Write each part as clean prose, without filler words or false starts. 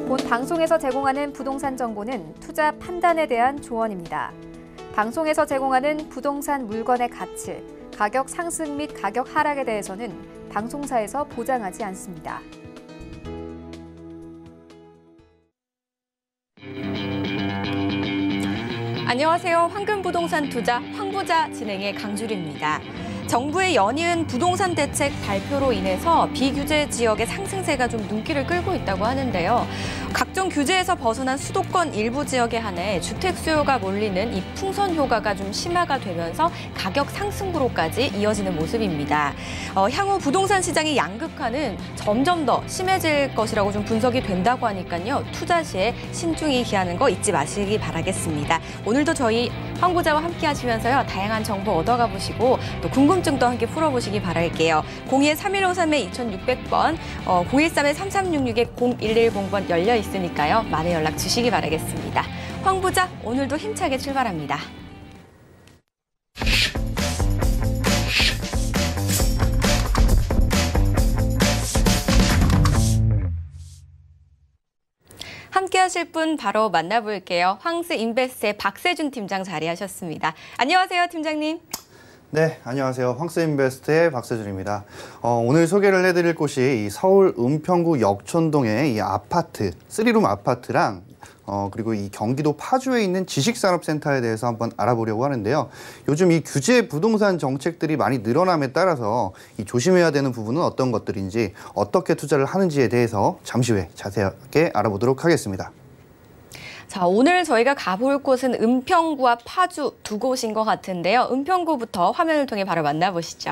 본 방송에서 제공하는 부동산 정보는 투자 판단에 대한 조언입니다. 방송에서 제공하는 부동산 물건의 가치, 가격 상승 및 가격 하락에 대해서는 방송사에서 보장하지 않습니다. 안녕하세요. 황금부동산 투자 황부자 진행의 강주리입니다. 정부의 연이은 부동산 대책 발표로 인해서 비규제 지역의 상승세가 좀 눈길을 끌고 있다고 하는데요. 각종 규제에서 벗어난 수도권 일부 지역에 한해 주택 수요가 몰리는 이 풍선 효과가 좀 심화가 되면서 가격 상승으로까지 이어지는 모습입니다. 향후 부동산 시장의 양극화는 점점 더 심해질 것이라고 좀 분석이 된다고 하니까요. 투자 시에 신중히 기하는 거 잊지 마시기 바라겠습니다. 오늘도 저희 황부자와 함께 하시면서요. 다양한 정보 얻어가 보시고 또 궁금증도 함께 풀어보시기 바랄게요. 02-3153-2600번, 013-3366-0110번 열려 있으니까요. 많은 연락 주시기 바라겠습니다. 황부자 오늘도 힘차게 출발합니다. 함께 하실 분 바로 만나볼게요. 황스인베스트의 박세준 팀장 자리하셨습니다. 안녕하세요, 팀장님. 네, 안녕하세요. 황스인베스트의 박세준입니다. 오늘 소개를 해드릴 곳이 이 서울 은평구 역촌동의 이 아파트, 3룸 아파트랑 그리고 이 경기도 파주에 있는 지식산업센터에 대해서 한번 알아보려고 하는데요. 요즘 이 규제 부동산 정책들이 많이 늘어남에 따라서 이 조심해야 되는 부분은 어떤 것들인지, 어떻게 투자를 하는지에 대해서 잠시 후에 자세하게 알아보도록 하겠습니다. 자, 오늘 저희가 가볼 곳은 은평구와 파주 두 곳인 것 같은데요. 은평구부터 화면을 통해 바로 만나보시죠.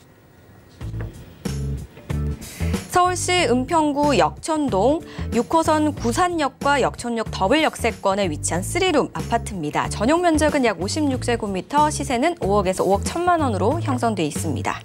서울시 은평구 역촌동 6호선 구산역과 역촌역 더블 역세권에 위치한 3룸 아파트입니다. 전용 면적은 약 56제곱미터, 시세는 5억에서 5억 1천만 원으로 형성돼 있습니다.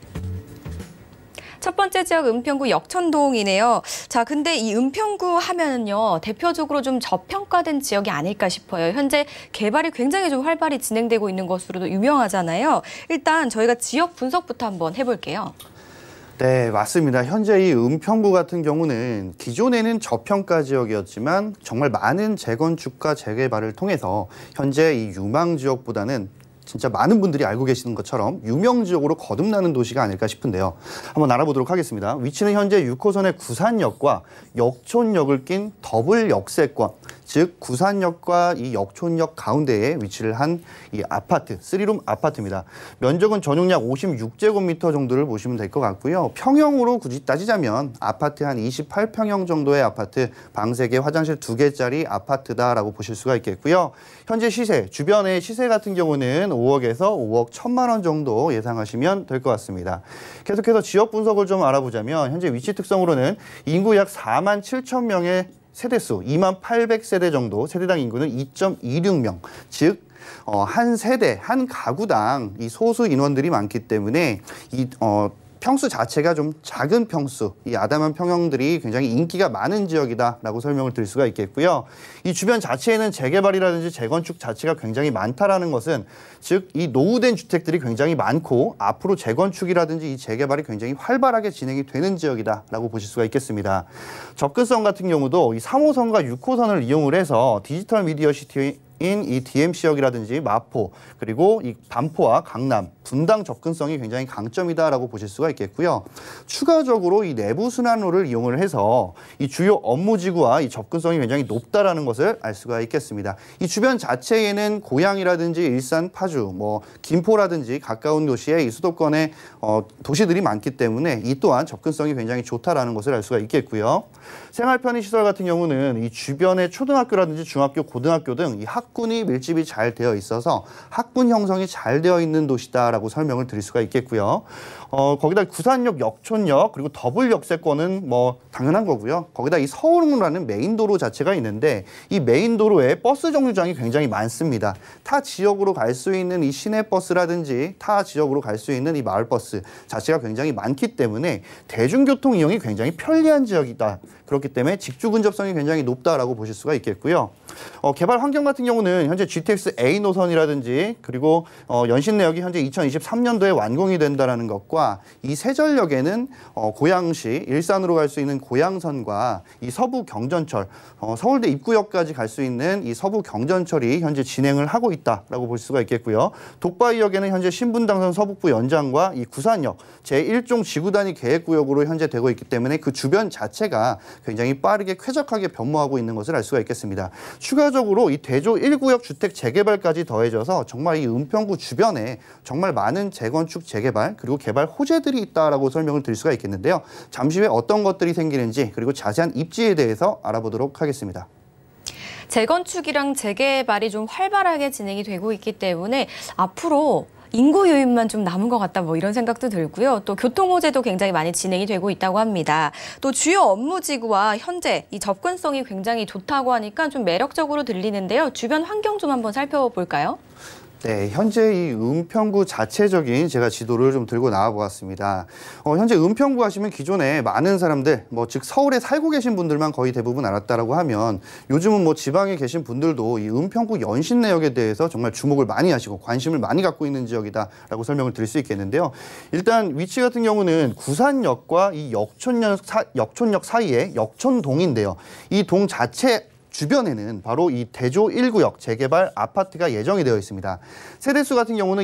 첫 번째 지역 은평구 역촌동이네요. 자, 근데 이 은평구 하면은요, 대표적으로 좀 저평가된 지역이 아닐까 싶어요. 현재 개발이 굉장히 좀 활발히 진행되고 있는 것으로도 유명하잖아요. 일단 저희가 지역 분석부터 한번 해볼게요. 네, 맞습니다. 현재 이 은평구 같은 경우는 기존에는 저평가 지역이었지만 정말 많은 재건축과 재개발을 통해서 현재 이 유망 지역보다는 진짜 많은 분들이 알고 계시는 것처럼 유명 지역으로 거듭나는 도시가 아닐까 싶은데요. 한번 알아보도록 하겠습니다. 위치는 현재 6호선의 구산역과 역촌역을 낀 더블 역세권, 즉 구산역과 이 역촌역 가운데에 위치를 한 이 아파트, 3룸 아파트입니다. 면적은 전용 약 56제곱미터 정도를 보시면 될 것 같고요. 평형으로 굳이 따지자면 아파트 한 28평형 정도의 아파트, 방 3개, 화장실 2개짜리 아파트다라고 보실 수가 있겠고요. 현재 시세, 주변의 시세 같은 경우는 5억에서 5억 1천만 원 정도 예상하시면 될 것 같습니다. 계속해서 지역 분석을 좀 알아보자면 현재 위치 특성으로는 인구 약 4만 7천 명의 세대수 2만 800세대 정도, 세대당 인구는 2.26명, 즉 한 세대, 한 가구당 이 소수 인원들이 많기 때문에 평수 자체가 좀 작은 평수, 이 아담한 평형들이 굉장히 인기가 많은 지역이다라고 설명을 드릴 수가 있겠고요. 이 주변 자체에는 재개발이라든지 재건축 자체가 굉장히 많다라는 것은, 즉 이 노후된 주택들이 굉장히 많고 앞으로 재건축이라든지 이 재개발이 굉장히 활발하게 진행이 되는 지역이다라고 보실 수가 있겠습니다. 접근성 같은 경우도 이 3호선과 6호선을 이용을 해서 디지털 미디어 시티 이 DMC역이라든지 마포, 그리고 이 반포와 강남, 분당 접근성이 굉장히 강점이다라고 보실 수가 있겠고요. 추가적으로 이 내부 순환로를 이용을 해서 이 주요 업무지구와 이 접근성이 굉장히 높다라는 것을 알 수가 있겠습니다. 이 주변 자체에는 고양이라든지 일산, 파주, 김포라든지 가까운 도시에 이 수도권의 도시들이 많기 때문에 이 또한 접근성이 굉장히 좋다라는 것을 알 수가 있겠고요. 생활 편의시설 같은 경우는 이 주변의 초등학교라든지 중학교, 고등학교 등 이 학군이 밀집이 잘 되어 있어서 학군 형성이 잘 되어 있는 도시다라고 설명을 드릴 수가 있겠고요. 거기다 구산역, 역촌역, 그리고 더블 역세권은 당연한 거고요. 거기다 이 서울로라는 메인 도로 자체가 있는데 이 메인 도로에 버스 정류장이 굉장히 많습니다. 타 지역으로 갈 수 있는 이 시내버스라든지 타 지역으로 갈 수 있는 이 마을버스 자체가 굉장히 많기 때문에 대중교통 이용이 굉장히 편리한 지역이다. 그렇기 때문에 직주 근접성이 굉장히 높다라고 보실 수가 있겠고요. 개발 환경 같은 경우는 현재 GTX A 노선이라든지 그리고 연신내역이 현재 2023년도에 완공이 된다는 것과 이 세전역에는 고양시, 일산으로 갈 수 있는 고양선과 이 서부 경전철, 서울대 입구역까지 갈 수 있는 이 서부 경전철이 현재 진행을 하고 있다라고 볼 수가 있겠고요. 독바이역에는 현재 신분당선 서북부 연장과 이 구산역, 제1종 지구단위 계획구역으로 현재 되고 있기 때문에 그 주변 자체가 굉장히 빠르게 쾌적하게 변모하고 있는 것을 알 수가 있겠습니다. 추가적으로 이 대조 1구역 주택 재개발까지 더해져서 정말 이 은평구 주변에 정말 많은 재건축, 재개발 그리고 개발 호재들이 있다라고 설명을 드릴 수가 있겠는데요. 잠시 후에 어떤 것들이 생기는지 그리고 자세한 입지에 대해서 알아보도록 하겠습니다. 재건축이랑 재개발이 좀 활발하게 진행이 되고 있기 때문에 앞으로 인구 유입만 좀 남은 것 같다 뭐 이런 생각도 들고요. 또 교통 호재도 굉장히 많이 진행이 되고 있다고 합니다. 또 주요 업무지구와 현재 이 접근성이 굉장히 좋다고 하니까 좀 매력적으로 들리는데요. 주변 환경 좀 한번 살펴볼까요? 네, 현재 이 은평구 자체적인 제가 지도를 좀 들고 나와 보았습니다. 현재 은평구 하시면 기존에 많은 사람들, 즉 서울에 살고 계신 분들만 거의 대부분 알았다라고 하면 요즘은 지방에 계신 분들도 이 은평구 연신내역에 대해서 정말 주목을 많이 하시고 관심을 많이 갖고 있는 지역이다라고 설명을 드릴 수 있겠는데요. 일단 위치 같은 경우는 구산역과 이 역촌역 사이에 역촌동인데요. 이 동 자체 주변에는 바로 이 대조 1구역 재개발 아파트가 예정이 되어 있습니다. 세대수 같은 경우는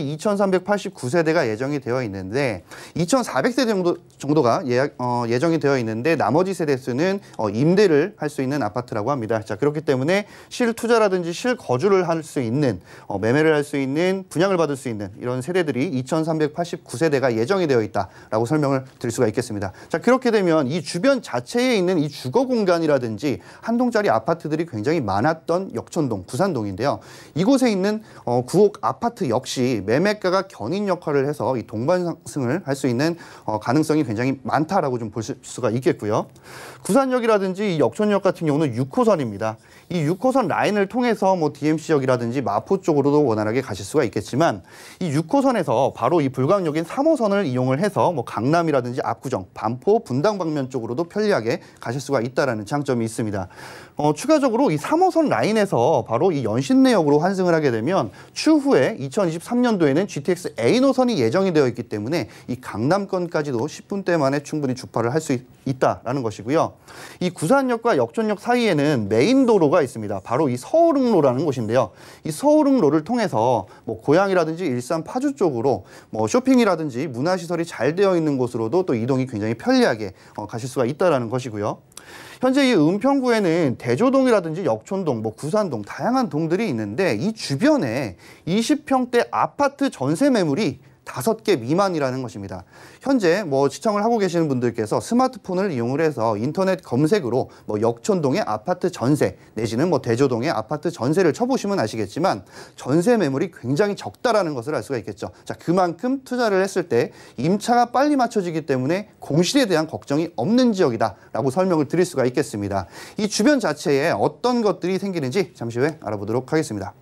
2,389세대가 예정이 되어 있는데 2,400세대 정도가 예정이 되어 있는데 나머지 세대수는 임대를 할 수 있는 아파트라고 합니다. 자, 그렇기 때문에 실투자라든지 실거주를 할 수 있는 매매를 할 수 있는 분양을 받을 수 있는 이런 세대들이 2,389세대가 예정이 되어 있다라고 설명을 드릴 수가 있겠습니다. 자, 그렇게 되면 이 주변 자체에 있는 이 주거 공간이라든지 한 동짜리 아파트들이 굉장히 많았던 역촌동, 구산동인데요. 이곳에 있는 구옥 아파트 역시 매매가가 견인 역할을 해서 이 동반 상승을 할 수 있는 가능성이 굉장히 많다라고 좀 볼 수가 있겠고요. 구산역이라든지 이 역촌역 같은 경우는 6호선입니다. 이 6호선 라인을 통해서 DMC역이라든지 마포 쪽으로도 원활하게 가실 수가 있겠지만 이 6호선에서 바로 이 불광역인 3호선을 이용을 해서 강남이라든지 압구정, 반포, 분당 방면 쪽으로도 편리하게 가실 수가 있다라는 장점이 있습니다. 추가적으로 이 3호선 라인에서 바로 이 연신내역으로 환승을 하게 되면 추후에 2023년도에는 GTX A 노선이 예정이 되어 있기 때문에 이 강남권까지도 10분대 만에 충분히 주파를 할 수 있다라는 것이고요. 이 구산역과 역촌역 사이에는 메인 도로가 있습니다. 바로 이 서울흥로라는 곳인데요. 이 서울흥로를 통해서 고양이라든지 일산 파주 쪽으로 쇼핑이라든지 문화시설이 잘 되어 있는 곳으로도 또 이동이 굉장히 편리하게 가실 수가 있다라는 것이고요. 현재 이 은평구에는 대조동이라든지 역촌동, 구산동 다양한 동들이 있는데 이 주변에 20평대 아파트 전세 매물이 5개 미만이라는 것입니다. 현재 시청을 하고 계시는 분들께서 스마트폰을 이용을 해서 인터넷 검색으로 역촌동의 아파트 전세 내지는 대조동의 아파트 전세를 쳐보시면 아시겠지만 전세 매물이 굉장히 적다라는 것을 알 수가 있겠죠. 자, 그만큼 투자를 했을 때 임차가 빨리 맞춰지기 때문에 공실에 대한 걱정이 없는 지역이다라고 설명을 드릴 수가 있겠습니다. 이 주변 자체에 어떤 것들이 생기는지 잠시 후에 알아보도록 하겠습니다.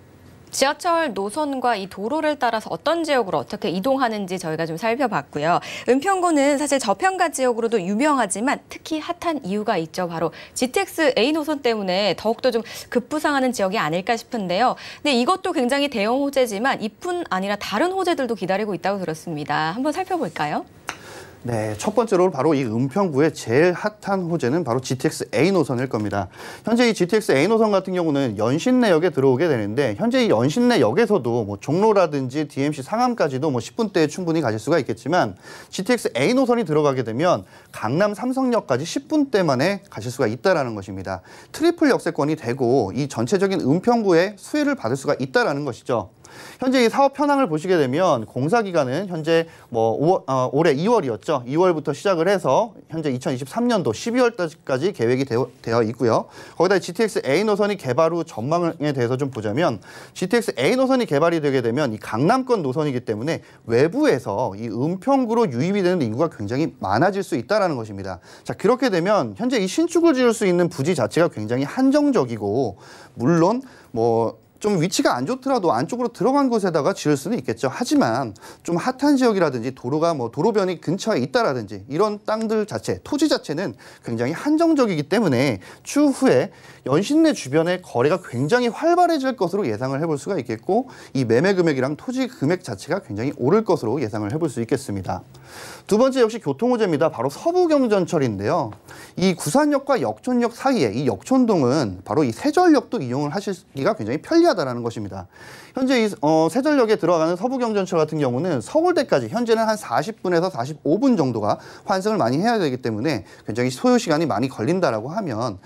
지하철 노선과 이 도로를 따라서 어떤 지역으로 어떻게 이동하는지 저희가 좀 살펴봤고요. 은평구는 사실 저평가 지역으로도 유명하지만 특히 핫한 이유가 있죠. 바로 GTX A 노선 때문에 더욱더 좀 급부상하는 지역이 아닐까 싶은데요. 근데 이것도 굉장히 대형 호재지만 이뿐 아니라 다른 호재들도 기다리고 있다고 들었습니다. 한번 살펴볼까요? 네, 첫 번째로 바로 이 은평구의 제일 핫한 호재는 바로 GTX A 노선일 겁니다. 현재 이 GTX A 노선 같은 경우는 연신내역에 들어오게 되는데 현재 이 연신내역에서도 종로라든지 DMC 상암까지도 10분대에 충분히 가실 수가 있겠지만 GTX A 노선이 들어가게 되면 강남 삼성역까지 10분대 만에 가실 수가 있다라는 것입니다. 트리플 역세권이 되고 이 전체적인 은평구의 수혜를 받을 수가 있다라는 것이죠. 현재 이 사업 현황을 보시게 되면 공사 기간은 현재 올해 2월이었죠. 2월부터 시작을 해서 현재 2023년도 12월까지 계획이 되어 있고요. 거기다 GTX A 노선이 개발 후 전망에 대해서 좀 보자면 GTX A 노선이 개발이 되게 되면 이 강남권 노선이기 때문에 외부에서 이 은평구로 유입이 되는 인구가 굉장히 많아질 수 있다라는 것입니다. 자, 그렇게 되면 현재 이 신축을 지을 수 있는 부지 자체가 굉장히 한정적이고 물론 좀 위치가 안 좋더라도 안쪽으로 들어간 곳에다가 지을 수는 있겠죠. 하지만 좀 핫한 지역이라든지 도로가 도로변이 근처에 있다라든지 이런 땅들 자체, 토지 자체는 굉장히 한정적이기 때문에 추후에 연신내 주변의 거래가 굉장히 활발해질 것으로 예상을 해볼 수가 있겠고, 이 매매 금액이랑 토지 금액 자체가 굉장히 오를 것으로 예상을 해볼 수 있겠습니다. 두 번째 역시 교통호재입니다. 바로 서부경전철인데요. 이 구산역과 역촌역 사이에 이 역촌동은 바로 이 세전역도 이용을 하시기가 굉장히 편리하다는 것입니다. 현재 이 세전역에 들어가는 서부경전철 같은 경우는 서울대까지 현재는 한 40분에서 45분 정도가 환승을 많이 해야 되기 때문에 굉장히 소요 시간이 많이 걸린다라고 하면,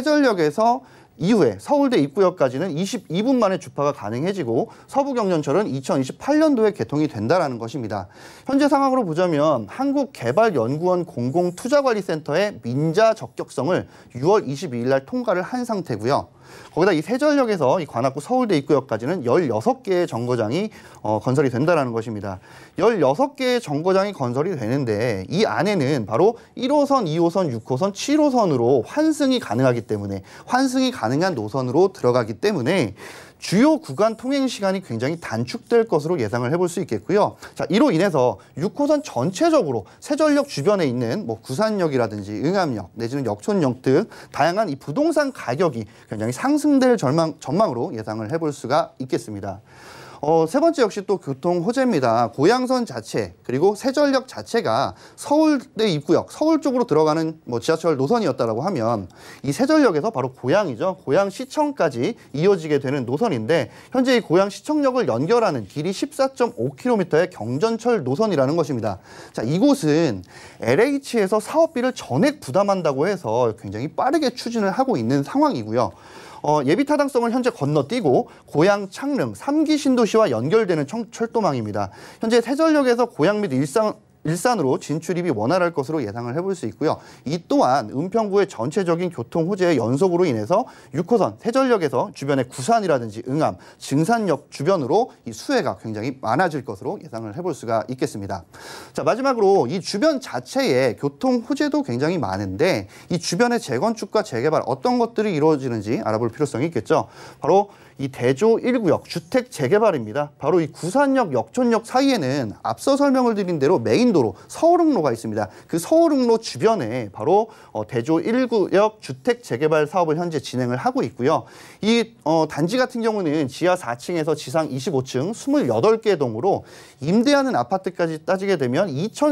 세전역에서 이후에 서울대 입구역까지는 22분 만에 주파가 가능해지고 서부경전철은 2028년도에 개통이 된다는 것입니다. 현재 상황으로 보자면 한국개발연구원 공공투자관리센터의 민자 적격성을 6월 22일 날 통과를 한 상태고요. 거기다 이 세전역에서 이 관악구 서울대 입구역까지는 16개의 정거장이 건설이 된다는 것입니다. 16개의 정거장이 건설이 되는데 이 안에는 바로 1호선, 2호선, 6호선, 7호선으로 환승이 가능하기 때문에, 환승이 가능한 노선으로 들어가기 때문에 주요 구간 통행 시간이 굉장히 단축될 것으로 예상을 해볼 수 있겠고요. 자, 이로 인해서 6호선 전체적으로 세전역 주변에 있는 구산역이라든지 응암역 내지는 역촌역 등 다양한 이 부동산 가격이 굉장히 상승될 전망으로 예상을 해볼 수가 있겠습니다. 세 번째 역시 또 교통 호재입니다. 고양선 자체 그리고 세전역 자체가 서울대 입구역, 서울 쪽으로 들어가는 지하철 노선이었다라고 하면 이 세전역에서 바로 고양이죠. 고양시청까지 이어지게 되는 노선인데, 현재 이 고양시청역을 연결하는 길이 14.5km의 경전철 노선이라는 것입니다. 자, 이곳은 LH에서 사업비를 전액 부담한다고 해서 굉장히 빠르게 추진을 하고 있는 상황이고요. 예비 타당성을 현재 건너뛰고 고양, 창릉, 3기 신도시와 연결되는 철도망입니다. 현재 세전역에서 고양 및 일산으로 진출입이 원활할 것으로 예상을 해볼 수 있고요. 이 또한 은평구의 전체적인 교통 호재의 연속으로 인해서 6호선 세전역에서 주변의 구산이라든지 응암, 증산역 주변으로 이 수혜가 굉장히 많아질 것으로 예상을 해볼 수가 있겠습니다. 자, 마지막으로 이 주변 자체의 교통 호재도 굉장히 많은데, 이 주변의 재건축과 재개발 어떤 것들이 이루어지는지 알아볼 필요성이 있겠죠. 바로 이 대조 1구역 주택 재개발입니다. 바로 이 구산역, 역촌역 사이에는 앞서 설명을 드린 대로 메인도로 서울흥로가 있습니다. 그 서울흥로 주변에 바로 대조 1구역 주택 재개발 사업을 현재 진행을 하고 있고요. 이 단지 같은 경우는 지하 4층에서 지상 25층 28개 동으로 임대하는 아파트까지 따지게 되면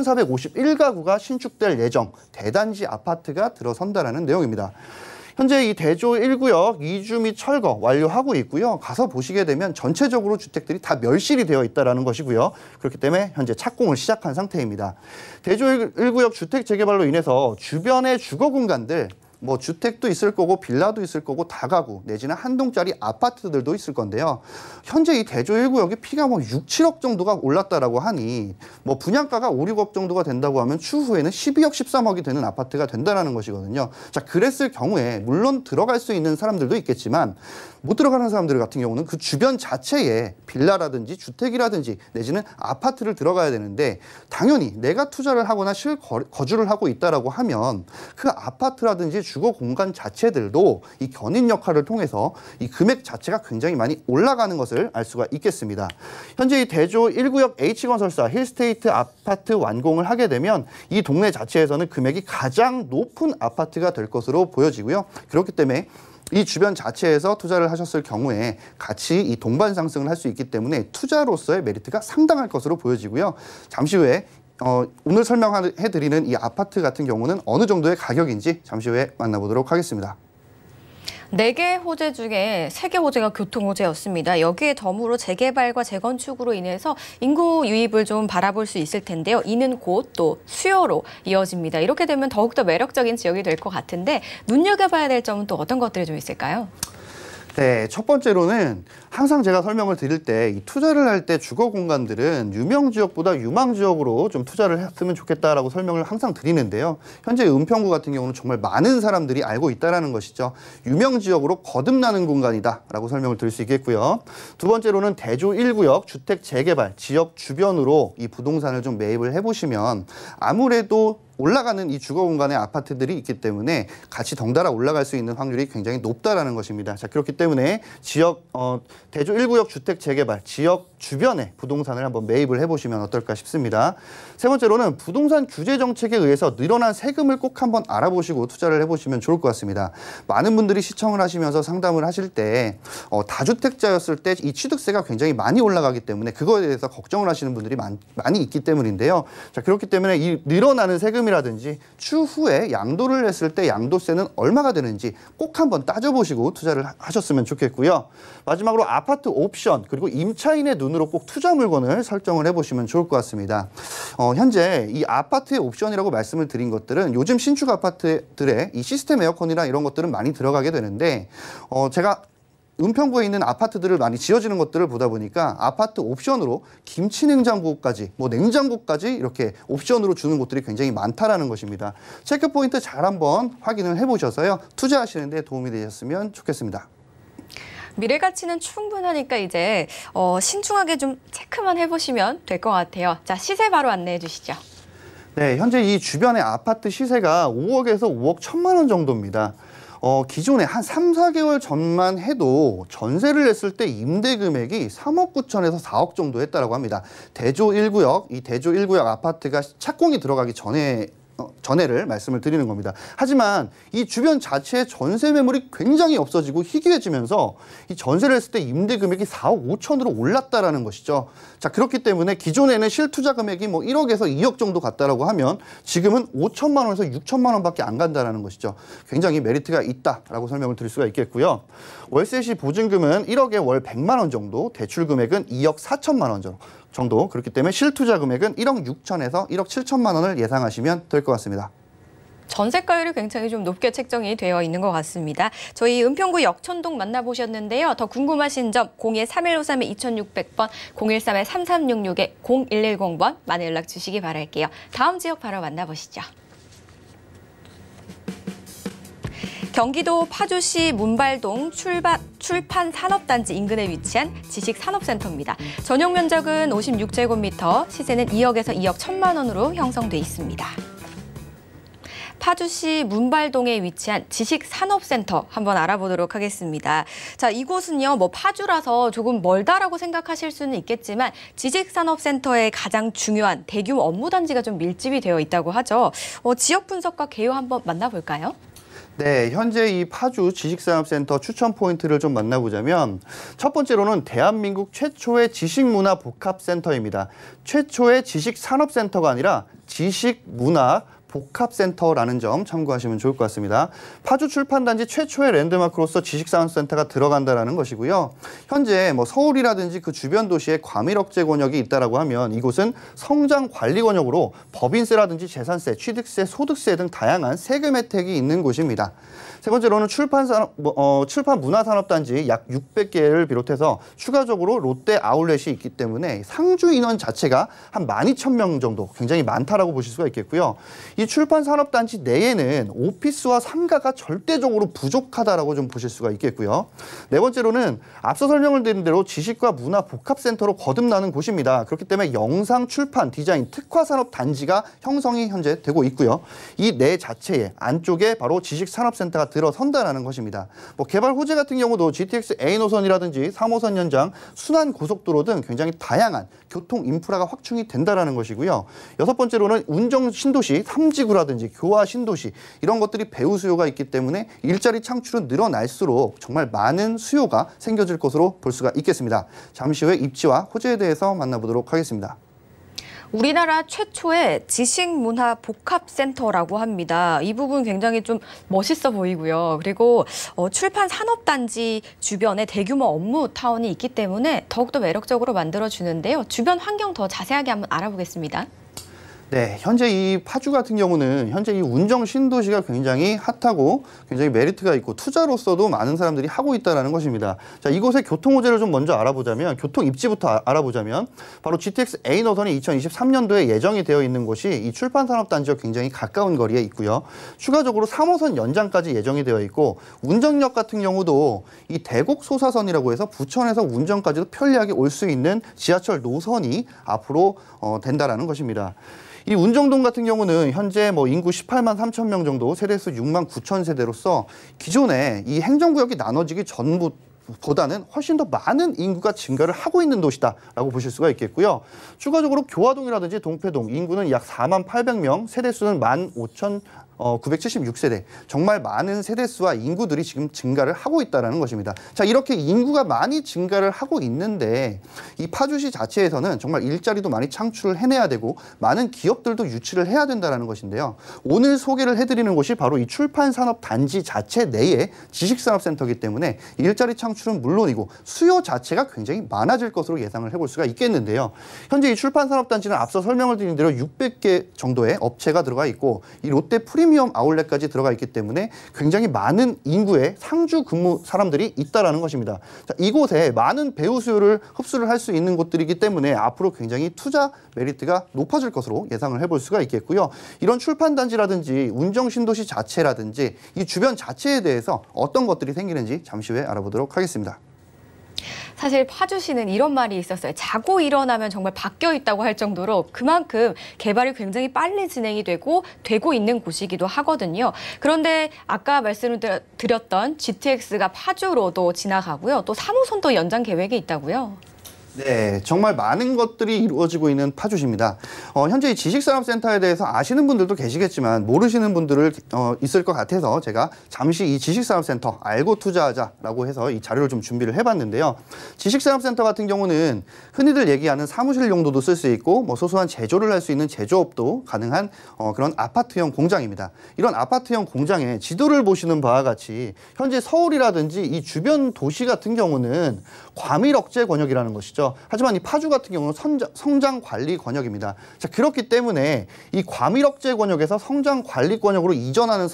2,451가구가 신축될 예정 대단지 아파트가 들어선다라는 내용입니다. 현재 이 대조 1구역 이주 및 철거 완료하고 있고요. 가서 보시게 되면 전체적으로 주택들이 다 멸실이 되어 있다는 것이고요. 그렇기 때문에 현재 착공을 시작한 상태입니다. 대조 1구역 주택 재개발로 인해서 주변의 주거 공간들, 주택도 있을 거고 빌라도 있을 거고 다가구 내지는 한 동짜리 아파트들도 있을 건데요. 현재 이 대조 1구역이 피가 6, 7억 정도가 올랐다라고 하니 분양가가 5, 6억 정도가 된다고 하면 추후에는 12억, 13억이 되는 아파트가 된다는 것이거든요. 자, 그랬을 경우에 물론 들어갈 수 있는 사람들도 있겠지만 못 들어가는 사람들 같은 경우는 그 주변 자체에 빌라라든지 주택이라든지 내지는 아파트를 들어가야 되는데, 당연히 내가 투자를 하거나 실거주를 하고 있다라고 하면 그 아파트라든지 주거 공간 자체들도 이 견인 역할을 통해서 이 금액 자체가 굉장히 많이 올라가는 것을 알 수가 있겠습니다. 현재 이 대조 1구역 H건설사 힐스테이트 아파트 완공을 하게 되면 이 동네 자체에서는 금액이 가장 높은 아파트가 될 것으로 보여지고요. 그렇기 때문에 이 주변 자체에서 투자를 하셨을 경우에 같이 이 동반 상승을 할 수 있기 때문에 투자로서의 메리트가 상당할 것으로 보여지고요. 잠시 후에 오늘 설명해드리는 이 아파트 같은 경우는 어느 정도의 가격인지 잠시 후에 만나보도록 하겠습니다. 4개 호재 중에 3개 호재가 교통 호재였습니다. 여기에 덤으로 재개발과 재건축으로 인해서 인구 유입을 좀 바라볼 수 있을 텐데요. 이는 곧 또 수요로 이어집니다. 이렇게 되면 더욱더 매력적인 지역이 될 것 같은데, 눈여겨봐야 될 점은 또 어떤 것들이 좀 있을까요? 네, 첫 번째로는 항상 제가 설명을 드릴 때 이 투자를 할 때 주거 공간들은 유명 지역보다 유망 지역으로 좀 투자를 했으면 좋겠다라고 설명을 항상 드리는데요. 현재 은평구 같은 경우는 정말 많은 사람들이 알고 있다라는 것이죠. 유명 지역으로 거듭나는 공간이다라고 설명을 드릴 수 있겠고요. 두 번째로는 대조 1구역 주택 재개발 지역 주변으로 이 부동산을 좀 매입을 해보시면 아무래도 올라가는 이 주거 공간의 아파트들이 있기 때문에 같이 덩달아 올라갈 수 있는 확률이 굉장히 높다라는 것입니다. 자, 그렇기 때문에 지역 대조 1구역 주택 재개발 지역 주변에 부동산을 한번 매입을 해보시면 어떨까 싶습니다. 세 번째로는 부동산 규제 정책에 의해서 늘어난 세금을 꼭 한번 알아보시고 투자를 해보시면 좋을 것 같습니다. 많은 분들이 시청을 하시면서 상담을 하실 때 다주택자였을 때 이 취득세가 굉장히 많이 올라가기 때문에 그거에 대해서 걱정을 하시는 분들이 많이 있기 때문인데요. 자, 그렇기 때문에 이 늘어나는 세금이라든지 추후에 양도를 했을 때 양도세는 얼마가 되는지 꼭 한번 따져보시고 투자를 하셨으면 좋겠고요. 마지막으로 아파트 옵션 그리고 임차인의 눈으로 꼭 투자 물건을 설정을 해보시면 좋을 것 같습니다. 현재 이 아파트의 옵션이라고 말씀을 드린 것들은 요즘 신축 아파트들의 이 시스템 에어컨이나 이런 것들은 많이 들어가게 되는데 제가 은평구에 있는 아파트들을 많이 지어지는 것들을 보다 보니까 아파트 옵션으로 김치 냉장고까지 냉장고까지 이렇게 옵션으로 주는 곳들이 굉장히 많다라는 것입니다. 체크 포인트 잘 한번 확인을 해보셔서요. 투자하시는 데 도움이 되셨으면 좋겠습니다. 미래 가치는 충분하니까 이제 신중하게 좀 체크만 해보시면 될 것 같아요. 자, 시세 바로 안내해 주시죠. 네, 현재 이 주변의 아파트 시세가 5억에서 5억 1천만 원 정도입니다. 기존에 한 3, 4개월 전만 해도 전세를 냈을 때 임대 금액이 3억 9천에서 4억 정도 했다라고 합니다. 대조 1구역, 이 대조 1구역 아파트가 착공이 들어가기 전에를 말씀을 드리는 겁니다. 하지만 이 주변 자체의 전세 매물이 굉장히 없어지고 희귀해지면서 이 전세를 했을 때 임대 금액이 4억 5천으로 올랐다라는 것이죠. 자, 그렇기 때문에 기존에는 실투자 금액이 1억에서 2억 정도 갔다라고 하면 지금은 5천만 원에서 6천만 원밖에 안 간다라는 것이죠. 굉장히 메리트가 있다라고 설명을 드릴 수가 있겠고요. 월세 시 보증금은 1억에 월 100만 원 정도, 대출 금액은 2억 4천만 원 정도. 그렇기 때문에 실투자 금액은 1억 6천에서 1억 7천만 원을 예상하시면 될 것 같습니다. 전세가율이 굉장히 좀 높게 책정이 되어 있는 것 같습니다. 저희 은평구 역천동 만나보셨는데요. 더 궁금하신 점 02-3153-2600번, 013-3366-0110번 많은 연락 주시기 바랄게요. 다음 지역 바로 만나보시죠. 경기도 파주시 문발동 출판 산업단지 인근에 위치한 지식산업센터입니다. 전용 면적은 56제곱미터, 시세는 2억에서 2억 1천만 원으로 형성돼 있습니다. 파주시 문발동에 위치한 지식산업센터 한번 알아보도록 하겠습니다. 자, 이곳은요, 파주라서 조금 멀다라고 생각하실 수는 있겠지만 지식산업센터의 가장 중요한 대규모 업무단지가 좀 밀집이 되어 있다고 하죠. 지역 분석과 개요 한번 만나볼까요? 네, 현재 이 파주 지식산업센터 추천 포인트를 좀 만나보자면 첫 번째로는 대한민국 최초의 지식문화 복합센터입니다. 최초의 지식산업센터가 아니라 지식문화 복합센터라는 점 참고하시면 좋을 것 같습니다. 파주 출판단지 최초의 랜드마크로서 지식산업센터가 들어간다는 것이고요. 현재 서울이라든지 그 주변 도시에 과밀억제 권역이 있다라고 하면 이곳은 성장관리 권역으로 법인세라든지 재산세, 취득세, 소득세 등 다양한 세금 혜택이 있는 곳입니다. 세 번째로는 출판문화산업단지 약 600개를 비롯해서 추가적으로 롯데 아울렛이 있기 때문에 상주 인원 자체가 한 12,000명 정도 굉장히 많다라고 보실 수가 있겠고요. 이 출판산업단지 내에는 오피스와 상가가 절대적으로 부족하다라고 좀 보실 수가 있겠고요. 네 번째로는 앞서 설명을 드린 대로 지식과 문화 복합센터로 거듭나는 곳입니다. 그렇기 때문에 영상, 출판, 디자인, 특화산업단지가 형성이 현재 되고 있고요. 이 내 자체에 안쪽에 바로 지식산업센터가 들어선다라는 것입니다. 개발 호재 같은 경우도 GTX A 노선이라든지 3호선 연장, 순환고속도로 등 굉장히 다양한 교통 인프라가 확충이 된다라는 것이고요. 여섯 번째로는 운정 신도시, 삼지구라든지 교화 신도시 이런 것들이 배후 수요가 있기 때문에 일자리 창출은 늘어날수록 정말 많은 수요가 생겨질 것으로 볼 수가 있겠습니다. 잠시 후에 입지와 호재에 대해서 만나보도록 하겠습니다. 우리나라 최초의 지식문화복합센터라고 합니다. 이 부분 굉장히 좀 멋있어 보이고요. 그리고 출판 산업단지 주변에 대규모 업무 타운이 있기 때문에 더욱더 매력적으로 만들어주는데요. 주변 환경 더 자세하게 한번 알아보겠습니다. 네, 현재 이 파주 같은 경우는 현재 이 운정 신도시가 굉장히 핫하고 굉장히 메리트가 있고 투자로서도 많은 사람들이 하고 있다는 것입니다. 자, 이곳의 교통 호재를 좀 먼저 알아보자면 교통 입지부터 알아보자면 바로 GTX A 노선이 2023년도에 예정이 되어 있는 곳이 이 출판산업단지와 굉장히 가까운 거리에 있고요. 추가적으로 3호선 연장까지 예정이 되어 있고 운정역 같은 경우도 이 대곡 소사선이라고 해서 부천에서 운정까지도 편리하게 올 수 있는 지하철 노선이 앞으로 된다라는 것입니다. 이 운정동 같은 경우는 현재 뭐 인구 18만 3천 명 정도, 세대수 6만 9천 세대로서 기존에 이 행정구역이 나눠지기 전보다는 훨씬 더 많은 인구가 증가를 하고 있는 도시다라고 보실 수가 있겠고요. 추가적으로 교화동이라든지 동패동 인구는 약 4만 800명, 세대수는 15,976세대. 정말 많은 세대수와 인구들이 지금 증가를 하고 있다는 것입니다. 자, 이렇게 인구가 많이 증가를 하고 있는데 이 파주시 자체에서는 정말 일자리도 많이 창출을 해내야 되고 많은 기업들도 유치를 해야 된다는 것인데요. 오늘 소개를 해드리는 곳이 바로 이 출판산업단지 자체 내의 지식산업센터이기 때문에 일자리 창출은 물론이고 수요 자체가 굉장히 많아질 것으로 예상을 해볼 수가 있겠는데요. 현재 이 출판산업단지는 앞서 설명을 드린 대로 600개 정도의 업체가 들어가 있고 이 롯데 프리미엄 아울렛까지 들어가 있기 때문에 굉장히 많은 인구의 상주 근무 사람들이 있다라는 것입니다. 자, 이곳에 많은 배우 수요를 흡수를 할 수 있는 곳들이기 때문에 앞으로 굉장히 투자 메리트가 높아질 것으로 예상을 해볼 수가 있겠고요. 이런 출판단지라든지 운정신도시 자체라든지 이 주변 자체에 대해서 어떤 것들이 생기는지 잠시 후에 알아보도록 하겠습니다. 사실 파주시는 이런 말이 있었어요. 자고 일어나면 정말 바뀌어 있다고 할 정도로 그만큼 개발이 굉장히 빨리 진행이 되고 있는 곳이기도 하거든요. 그런데 아까 말씀을 드렸던 GTX가 파주로도 지나가고요. 또 3호선도 연장 계획이 있다고요. 네, 정말 많은 것들이 이루어지고 있는 파주시입니다. 현재 이 지식산업센터에 대해서 아시는 분들도 계시겠지만 모르시는 분들을 있을 것 같아서 제가 잠시 이 지식산업센터 알고 투자하자라고 해서 이 자료를 좀 준비를 해봤는데요. 지식산업센터 같은 경우는 흔히들 얘기하는 사무실 용도도 쓸 수 있고 뭐 소소한 제조를 할 수 있는 제조업도 가능한 그런 아파트형 공장입니다. 이런 아파트형 공장의 지도를 보시는 바와 같이 현재 서울이라든지 이 주변 도시 같은 경우는 과밀 억제 권역이라는 것이죠. 하지만 이 파주 같은 경우는 성장 관리 권역입니다. 자, 그렇기 때문에 이 과밀 억제 권역에서 성장 관리 권역으로 이전하는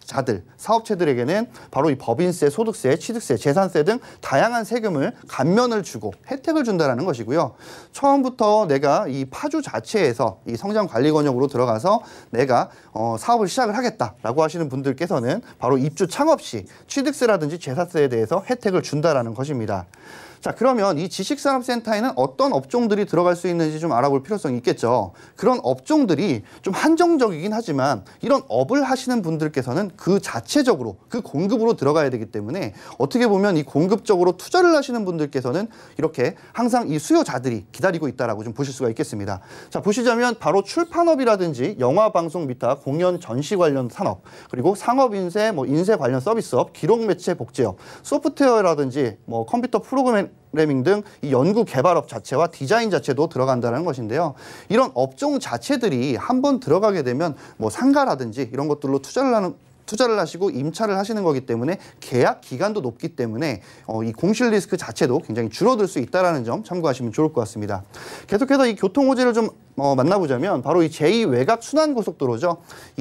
사업체들에게는 바로 이 법인세, 소득세, 취득세, 재산세 등 다양한 세금을 감면을 주고 혜택을 준다는 것이고요. 처음부터 내가 이 파주 자체에서 이 성장 관리 권역으로 들어가서 내가 사업을 시작을 하겠다라고 하시는 분들께서는 바로 입주 창업 시 취득세라든지 재산세에 대해서 혜택을 준다는 것입니다. 자, 그러면 이 지식산업센터에는 어떤 업종들이 들어갈 수 있는지 좀 알아볼 필요성이 있겠죠. 그런 업종들이 좀 한정적이긴 하지만 이런 업을 하시는 분들께서는 그 자체적으로 그 공급으로 들어가야 되기 때문에 어떻게 보면 이 공급적으로 투자를 하시는 분들께서는 이렇게 항상 이 수요자들이 기다리고 있다라고 좀 보실 수가 있겠습니다. 자, 보시자면 바로 출판업이라든지 영화 방송 미타 공연 전시 관련 산업, 그리고 상업인쇄, 인쇄 관련 서비스업, 기록매체 복제업, 소프트웨어라든지 컴퓨터 프로그래밍 등 이 연구 개발업 자체와 디자인 자체도 들어간다는 것인데요. 이런 업종 자체들이 한번 들어가게 되면 상가라든지 이런 것들로 투자를 하시고 임차를 하시는 거기 때문에 계약 기간도 높기 때문에 이 공실 리스크 자체도 굉장히 줄어들 수 있다는 점 참고하시면 좋을 것 같습니다. 계속해서 이 교통 호재를 좀 만나보자면 바로 이 제2외곽순환고속도로죠.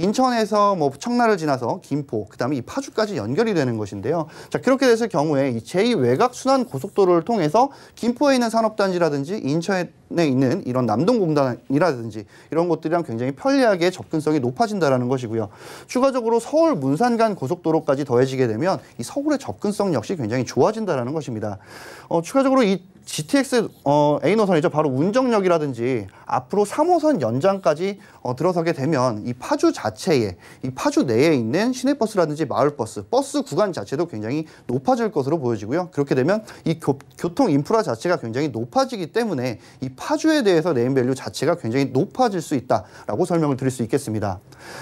인천에서 청라를 지나서 김포, 그다음에 이 파주까지 연결이 되는 것인데요. 자, 그렇게 됐을 경우에 이 제2외곽순환고속도로를 통해서 김포에 있는 산업단지라든지 인천에 있는 이런 남동공단이라든지 이런 것들이랑 굉장히 편리하게 접근성이 높아진다는 것이고요. 추가적으로 서울 문산 간 고속도로까지 더해지게 되면 이 서울의 접근성 역시 굉장히 좋아진다는 것입니다. 추가적으로 이 GTX A노선이죠. 바로 운정역이라든지 앞으로 3호선 연장까지 들어서게 되면 이 파주 자체에, 이 파주 내에 있는 시내버스라든지 마을버스, 버스 구간 자체도 굉장히 높아질 것으로 보여지고요. 그렇게 되면 이 교통 인프라 자체가 굉장히 높아지기 때문에 이 파주에 대해서 네임밸류 자체가 굉장히 높아질 수 있다라고 설명을 드릴 수 있겠습니다.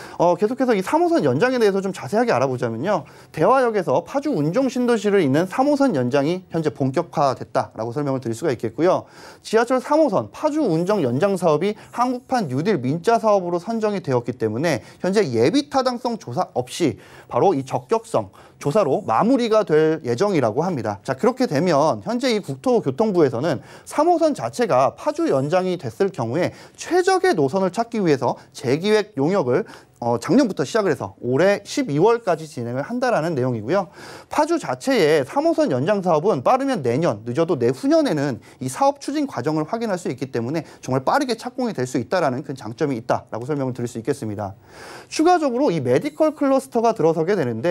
계속해서 이 3호선 연장에 대해서 좀 자세하게 알아보자면요. 대화역에서 파주 운정신도시를 잇는 3호선 연장이 현재 본격화됐다라고 설명을 드릴 수가 있겠고요. 지하철 3호선 파주 운정 연장 사업이 한국판 뉴딜 민자 사업으로 선정이 되었기 때문에 현재 예비 타당성 조사 없이 바로 이 적격성 조사로 마무리가 될 예정이라고 합니다. 자, 그렇게 되면 현재 이 국토교통부에서는 3호선 자체가 파주 연장이 됐을 경우에 최적의 노선을 찾기 위해서 재기획 용역을 작년부터 시작을 해서 올해 12월까지 진행을 한다라는 내용이고요. 파주 자체의 3호선 연장 사업은 빠르면 내년, 늦어도 내후년에는 이 사업 추진 과정을 확인할 수 있기 때문에 정말 빠르게 착공이 될 수 있다라는 그 장점이 있다라고 설명을 드릴 수 있겠습니다. 추가적으로 이 메디컬 클러스터가 들어서게 되는데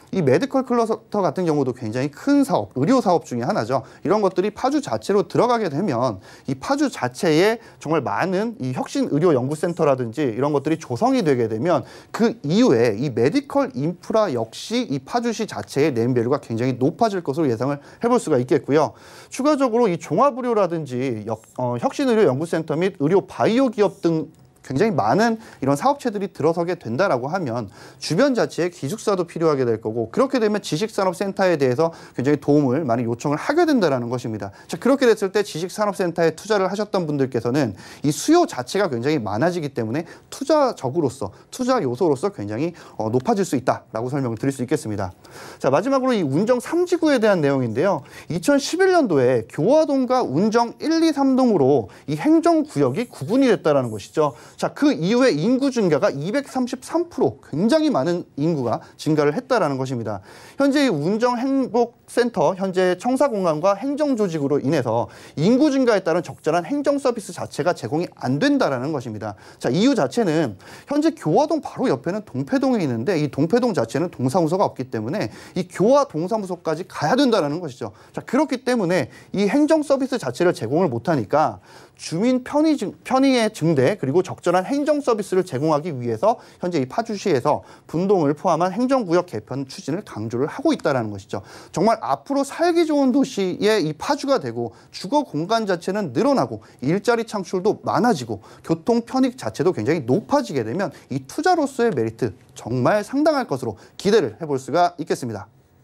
이 메디컬 클러스터 같은 경우도 굉장히 큰 사업, 의료 사업 중에 하나죠. 이런 것들이 파주 자체로 들어가게 되면 이 파주 자체에 정말 많은 이 혁신 의료 연구센터라든지 이런 것들이 조성이 되게 되면 그 이후에 이 메디컬 인프라 역시 이 파주시 자체의 네임밸류가 굉장히 높아질 것으로 예상을 해볼 수가 있겠고요. 추가적으로 이 종합의료라든지 혁신의료 연구센터 및 의료 바이오 기업 등 굉장히 많은 이런 사업체들이 들어서게 된다라고 하면 주변 자체에 기숙사도 필요하게 될 거고, 그렇게 되면 지식산업센터에 대해서 굉장히 도움을 많이 요청을 하게 된다라는 것입니다. 자, 그렇게 됐을 때 지식산업센터에 투자를 하셨던 분들께서는 이 수요 자체가 굉장히 많아지기 때문에 투자적으로서, 투자 요소로서 굉장히 높아질 수 있다라고 설명을 드릴 수 있겠습니다. 자, 마지막으로 이 운정 3지구에 대한 내용인데요. 2011년도에 교화동과 운정 1, 2, 3동으로 이 행정구역이 구분이 됐다라는 것이죠. 자, 그 이후에 인구 증가가 233%, 굉장히 많은 인구가 증가를 했다라는 것입니다. 현재 이 운정행복센터, 현재 청사공간과 행정조직으로 인해서 인구 증가에 따른 적절한 행정 서비스 자체가 제공이 안 된다라는 것입니다. 자, 이유 자체는 현재 교화동 바로 옆에는 동패동이 있는데 이 동패동 자체는 동사무소가 없기 때문에 이 교화 동사무소까지 가야 된다라는 것이죠. 자, 그렇기 때문에 이 행정 서비스 자체를 제공을 못하니까 주민 편의의 증대, 그리고 적절한 행정 서비스를 제공하기 위해서 현재 이 파주시에서 분동을 포함한 행정구역 개편 추진을 강조를 하고 있다는 것이죠. 정말 앞으로 살기 좋은 도시의 이 파주가 되고 주거 공간 자체는 늘어나고 일자리 창출도 많아지고 교통 편익 자체도 굉장히 높아지게 되면 이 투자로서의 메리트 정말 상당할 것으로 기대를 해볼 수가 있겠습니다.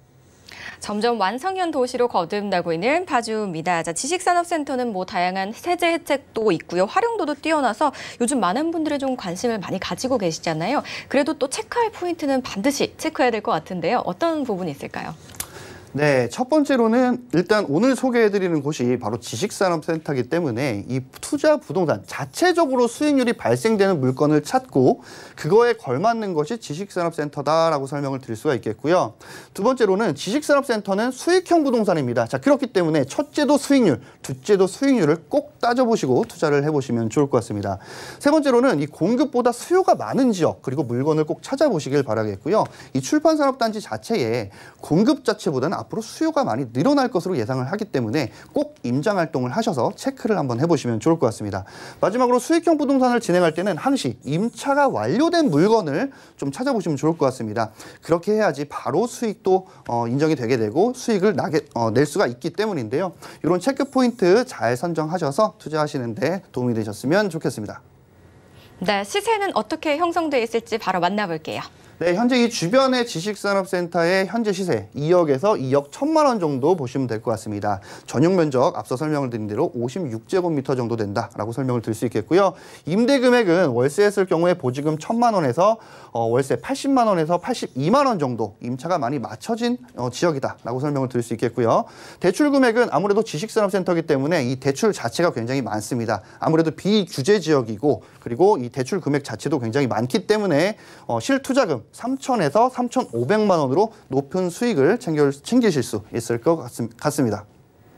점점 완성형 도시로 거듭나고 있는 파주입니다. 자, 지식산업센터는 다양한 세제 혜택도 있고요. 활용도도 뛰어나서 요즘 많은 분들이 좀 관심을 많이 가지고 계시잖아요. 그래도 또 체크할 포인트는 반드시 체크해야 될 것 같은데요. 어떤 부분이 있을까요? 네, 첫 번째로는 일단 오늘 소개해드리는 곳이 바로 지식산업센터이기 때문에 이 투자 부동산 자체적으로 수익률이 발생되는 물건을 찾고 그거에 걸맞는 것이 지식산업센터다라고 설명을 드릴 수가 있겠고요. 두 번째로는 지식산업센터는 수익형 부동산입니다. 자, 그렇기 때문에 첫째도 수익률, 둘째도 수익률을 꼭 따져보시고 투자를 해보시면 좋을 것 같습니다. 세 번째로는 이 공급보다 수요가 많은 지역, 그리고 물건을 꼭 찾아보시길 바라겠고요. 이 출판산업단지 자체에 공급 자체보다는 앞으로 수요가 많이 늘어날 것으로 예상을 하기 때문에 꼭 임장 활동을 하셔서 체크를 한번 해보시면 좋을 것 같습니다. 마지막으로 수익형 부동산을 진행할 때는 항시 임차가 완료된 물건을 좀 찾아보시면 좋을 것 같습니다. 그렇게 해야지 바로 수익도 인정이 되게 되고 수익을 낼 수가 있기 때문인데요. 이런 체크 포인트 잘 선정하셔서 투자하시는 데 도움이 되셨으면 좋겠습니다. 네, 시세는 어떻게 형성돼 있을지 바로 만나볼게요. 네, 현재 이 주변의 지식산업센터의 현재 시세 2억에서 2억 1,000만 원 정도 보시면 될 것 같습니다. 전용 면적 앞서 설명을 드린 대로 56제곱미터 정도 된다라고 설명을 드릴 수 있겠고요. 임대 금액은 월세했을 경우에 보증금 1,000만 원에서 월세 80만 원에서 82만 원 정도 임차가 많이 맞춰진 지역이다라고 설명을 드릴 수 있겠고요. 대출 금액은 아무래도 지식산업센터이기 때문에 이 대출 자체가 굉장히 많습니다. 아무래도 비규제 지역이고 그리고 이 대출 금액 자체도 굉장히 많기 때문에 실투자금 3,000에서 3,500만 원으로 높은 수익을 챙기실 수 있을 것 같습니다.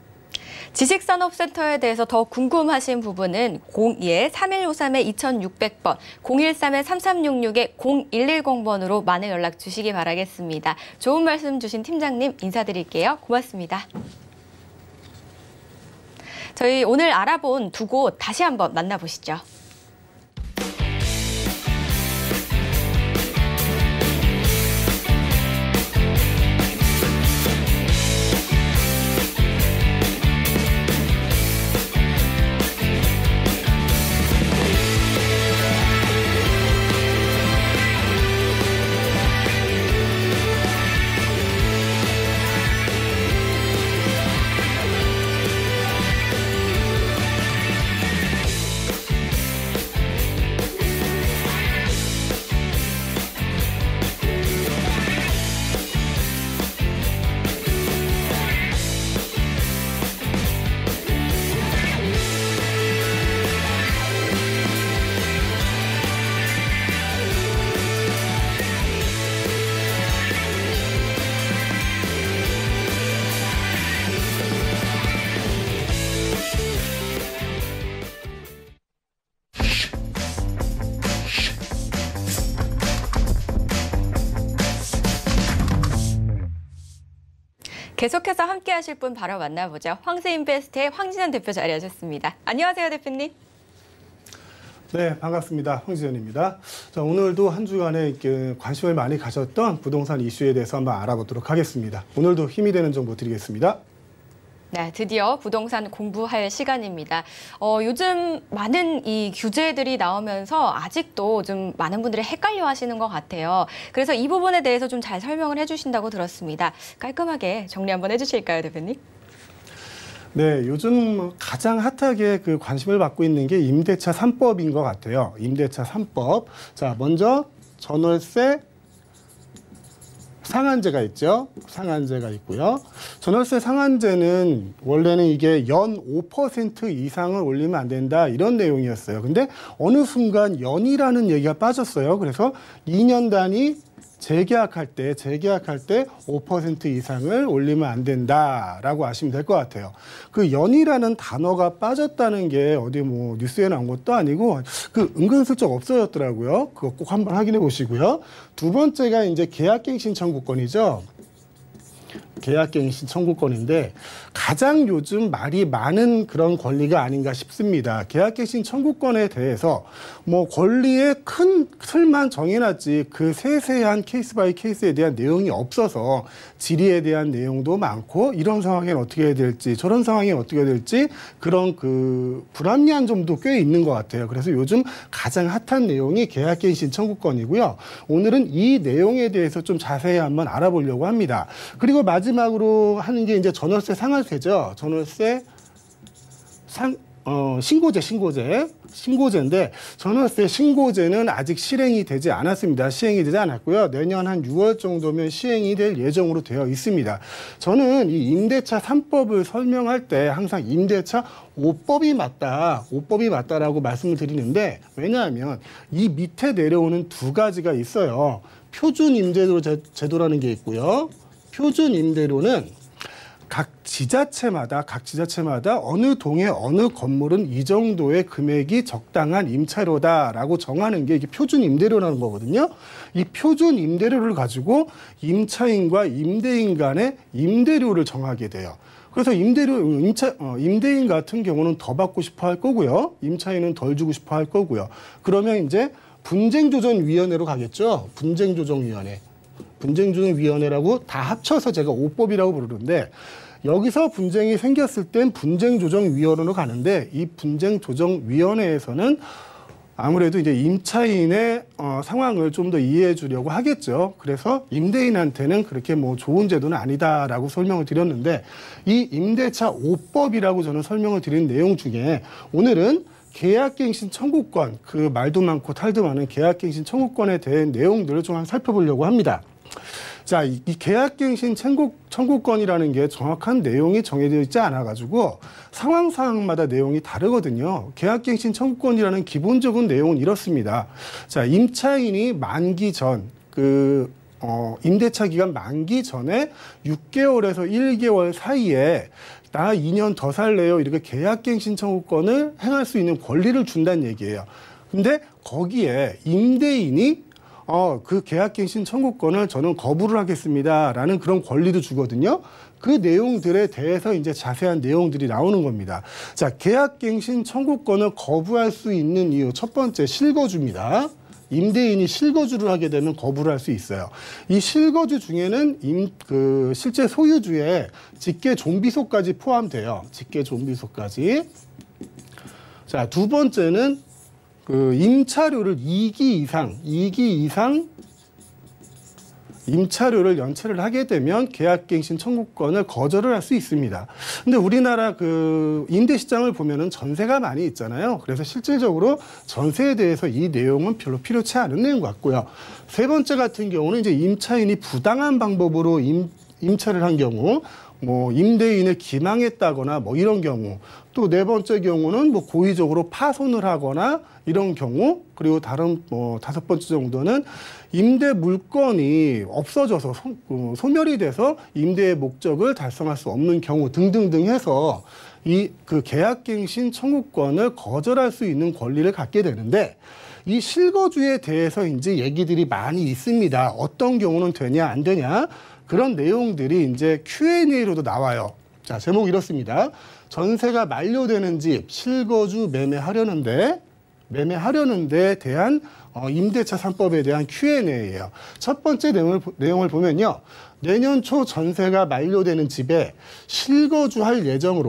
지식산업센터에 대해서 더 궁금하신 부분은 02-3153-2600번, 013-3366-0110번으로 많은 연락 주시기 바라겠습니다. 좋은 말씀 주신 팀장님 인사드릴게요. 고맙습니다. 저희 오늘 알아본 두 곳 다시 한번 만나보시죠. 계속해서 함께 하실 분 바로 만나보죠. 황세인베스트의 황진현 대표 자리하셨습니다. 안녕하세요, 대표님. 네, 반갑습니다. 황진현입니다. 자, 오늘도 한 주간에 관심을 많이 가졌던 부동산 이슈에 대해서 한번 알아보도록 하겠습니다. 오늘도 힘이 되는 정보 드리겠습니다. 네, 드디어 부동산 공부할 시간입니다. 요즘 많은 이 규제들이 나오면서 아직도 좀 많은 분들이 헷갈려 하시는 것 같아요. 그래서 이 부분에 대해서 좀 잘 설명을 해주신다고 들었습니다. 깔끔하게 정리 한번 해주실까요, 대표님? 네, 요즘 가장 핫하게 관심을 받고 있는 게 임대차 3법인 것 같아요. 임대차 3법. 자, 먼저 전월세 상한제가 있죠. 상한제가 있고요. 전월세 상한제는 원래는 이게 연 5% 이상을 올리면 안 된다 이런 내용이었어요. 근데 어느 순간 연이라는 얘기가 빠졌어요. 그래서 2년 단위 재계약할 때 5% 이상을 올리면 안 된다라고 아시면 될 것 같아요. 그 연이라는 단어가 빠졌다는 게 어디 뭐 뉴스에 나온 것도 아니고 은근슬쩍 없어졌더라고요. 그거 꼭 한번 확인해 보시고요. 두 번째가 이제 계약갱신 청구권이죠. 계약갱신 청구권인데 가장 요즘 말이 많은 그런 권리가 아닌가 싶습니다. 계약갱신 청구권에 대해서 뭐 권리의 큰 틀만 정해놨지 그 세세한 케이스 바이 케이스에 대한 내용이 없어서 질의에 대한 내용도 많고 이런 상황에는 어떻게 해야 될지 저런 상황에 어떻게 해야 될지 그런 불합리한 점도 꽤 있는 것 같아요. 그래서 요즘 가장 핫한 내용이 계약갱신 청구권이고요. 오늘은 이 내용에 대해서 좀 자세히 한번 알아보려고 합니다. 그리고 마지막으로 하는 게 이제 전월세 상한세죠. 전월세 신고제인데 전월세 신고제는 아직 실행이 되지 않았습니다. 시행이 되지 않았고요. 내년 한 6월 정도면 시행이 될 예정으로 되어 있습니다. 저는 이 임대차 3법을 설명할 때 항상 임대차 5법이 맞다라고 말씀을 드리는데 왜냐하면 이 밑에 내려오는 두 가지가 있어요. 표준 임대료 제도라는 게 있고요. 표준 임대료는 각 지자체마다 어느 동에 어느 건물은 이 정도의 금액이 적당한 임차료다라고 정하는 게 이게 표준 임대료라는 거거든요. 이 표준 임대료를 가지고 임차인과 임대인 간의 임대료를 정하게 돼요. 그래서 임대인 같은 경우는 더 받고 싶어 할 거고요. 임차인은 덜 주고 싶어 할 거고요. 그러면 이제 분쟁조정위원회로 가겠죠. 분쟁조정위원회라고 다 합쳐서 제가 5법이라고 부르는데 여기서 분쟁이 생겼을 땐 분쟁조정위원회로 가는데 이 분쟁조정위원회에서는 아무래도 이제 임차인의 상황을 좀 더 이해해 주려고 하겠죠. 그래서 임대인한테는 그렇게 뭐 좋은 제도는 아니다라고 설명을 드렸는데 이 임대차 5법이라고 저는 설명을 드린 내용 중에 오늘은 계약갱신 청구권, 말도 많고 탈도 많은 계약갱신 청구권에 대한 내용들을 좀 한번 살펴보려고 합니다. 자, 이 계약갱신 청구권이라는 게 정확한 내용이 정해져 있지 않아가지고 상황마다 내용이 다르거든요. 계약갱신 청구권이라는 기본적인 내용은 이렇습니다. 자, 임차인이 만기 전, 임대차 기간 만기 전에 6개월에서 1개월 사이에 나 2년 더 살래요. 이렇게 계약갱신 청구권을 행할 수 있는 권리를 준다는 얘기예요. 근데 거기에 임대인이 그 계약갱신 청구권을 저는 거부를 하겠습니다라는 그런 권리도 주거든요. 그 내용들에 대해서 이제 자세한 내용들이 나오는 겁니다. 자, 계약갱신 청구권을 거부할 수 있는 이유 첫 번째 실거주입니다. 임대인이 실거주를 하게 되면 거부를 할 수 있어요. 이 실거주 중에는 실제 소유주의 직계 좀비소까지 포함돼요. 직계 좀비소까지. 자, 두 번째는 임차료를 2기 이상 임차료를 연체를 하게 되면 계약갱신 청구권을 거절을 할 수 있습니다. 근데 우리나라 임대 시장을 보면은 전세가 많이 있잖아요. 그래서 실질적으로 전세에 대해서 이 내용은 별로 필요치 않은 내용 같고요. 세 번째 같은 경우는 이제 임차인이 부당한 방법으로 임차를 한 경우, 뭐 임대인을 기망했다거나 뭐 이런 경우, 또 네 번째 경우는 뭐 고의적으로 파손을 하거나 이런 경우, 그리고 다섯 번째 정도는 임대 물건이 없어져서 소멸이 돼서 임대의 목적을 달성할 수 없는 경우 등등등 해서 계약갱신 청구권을 거절할 수 있는 권리를 갖게 되는데 이 실거주에 대해서 이제 얘기들이 많이 있습니다. 어떤 경우는 되냐 안 되냐. 그런 내용들이 이제 Q&A로도 나와요. 자, 제목 이렇습니다. 전세가 만료되는 집 실거주 매매하려는데 대한 임대차 3법에 대한 Q&A예요. 첫 번째 내용을 보면요. 내년 초 전세가 만료되는 집에 실거주할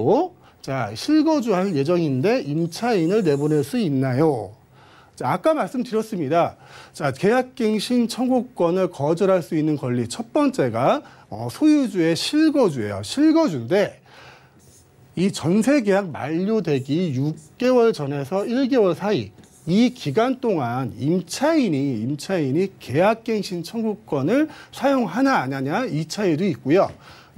예정인데 임차인을 내보낼 수 있나요? 자, 아까 말씀드렸습니다. 자, 계약갱신 청구권을 거절할 수 있는 권리 첫 번째가 소유주의 실거주예요. 실거주인데 이 전세 계약 만료되기 6개월 전에서 1개월 사이 이 기간 동안 임차인이 계약갱신 청구권을 사용하나 안 하냐 이 차이도 있고요.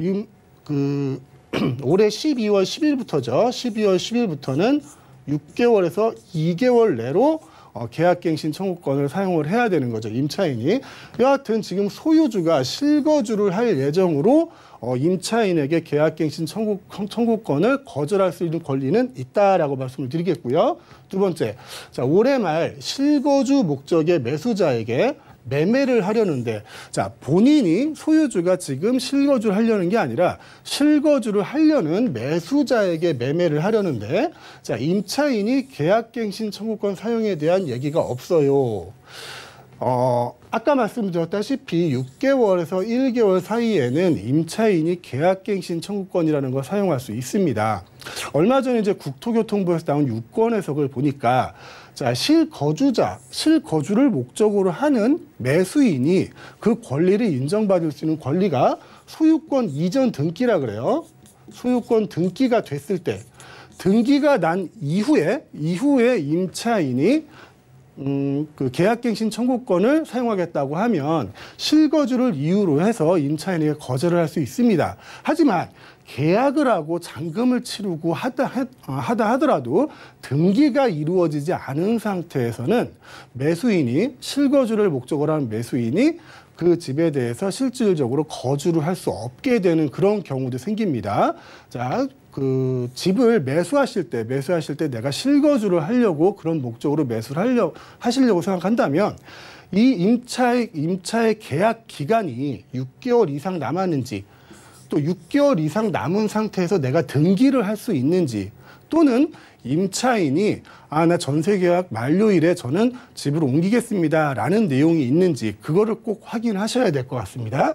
올해 12월 10일부터죠. 12월 10일부터는 6개월에서 2개월 내로 계약갱신 청구권을 사용을 해야 되는 거죠. 임차인이. 여하튼 지금 소유주가 실거주를 할 예정으로 임차인에게 계약갱신 청구권을 거절할 수 있는 권리는 있다라고 말씀을 드리겠고요. 두 번째, 자, 올해 말 실거주 목적의 매수자에게 매매를 하려는데, 자, 본인이 소유주가 지금 실거주를 하려는 게 아니라 실거주를 하려는 매수자에게 매매를 하려는데, 자, 임차인이 계약갱신 청구권 사용에 대한 얘기가 없어요. 아까 말씀드렸다시피 6개월에서 1개월 사이에는 임차인이 계약갱신 청구권이라는 걸 사용할 수 있습니다. 얼마 전에 이제 국토교통부에서 나온 유권 해석을 보니까 자, 실거주를 목적으로 하는 매수인이 그 권리를 인정받을 수 있는 권리가 소유권 이전 등기라 그래요. 소유권 등기가 됐을 때, 등기가 난 이후에 임차인이 그 계약갱신 청구권을 사용하겠다고 하면 실거주를 이유로 해서 임차인에게 거절을 할 수 있습니다. 하지만 계약을 하고 잔금을 치르고 하다 하더라도 등기가 이루어지지 않은 상태에서는 매수인이 실거주를 목적으로 하는 매수인이 그 집에 대해서 실질적으로 거주를 할 수 없게 되는 그런 경우도 생깁니다. 자, 그 집을 매수하실 때 내가 실거주를 하려고 그런 목적으로 매수를 하시려고 생각한다면 이 임차의 계약 기간이 6개월 이상 남았는지 또 6개월 이상 남은 상태에서 내가 등기를 할 수 있는지 또는 임차인이 나 전세계약 만료일에 저는 집으로 옮기겠습니다 라는 내용이 있는지 그거를 꼭 확인하셔야 될 것 같습니다.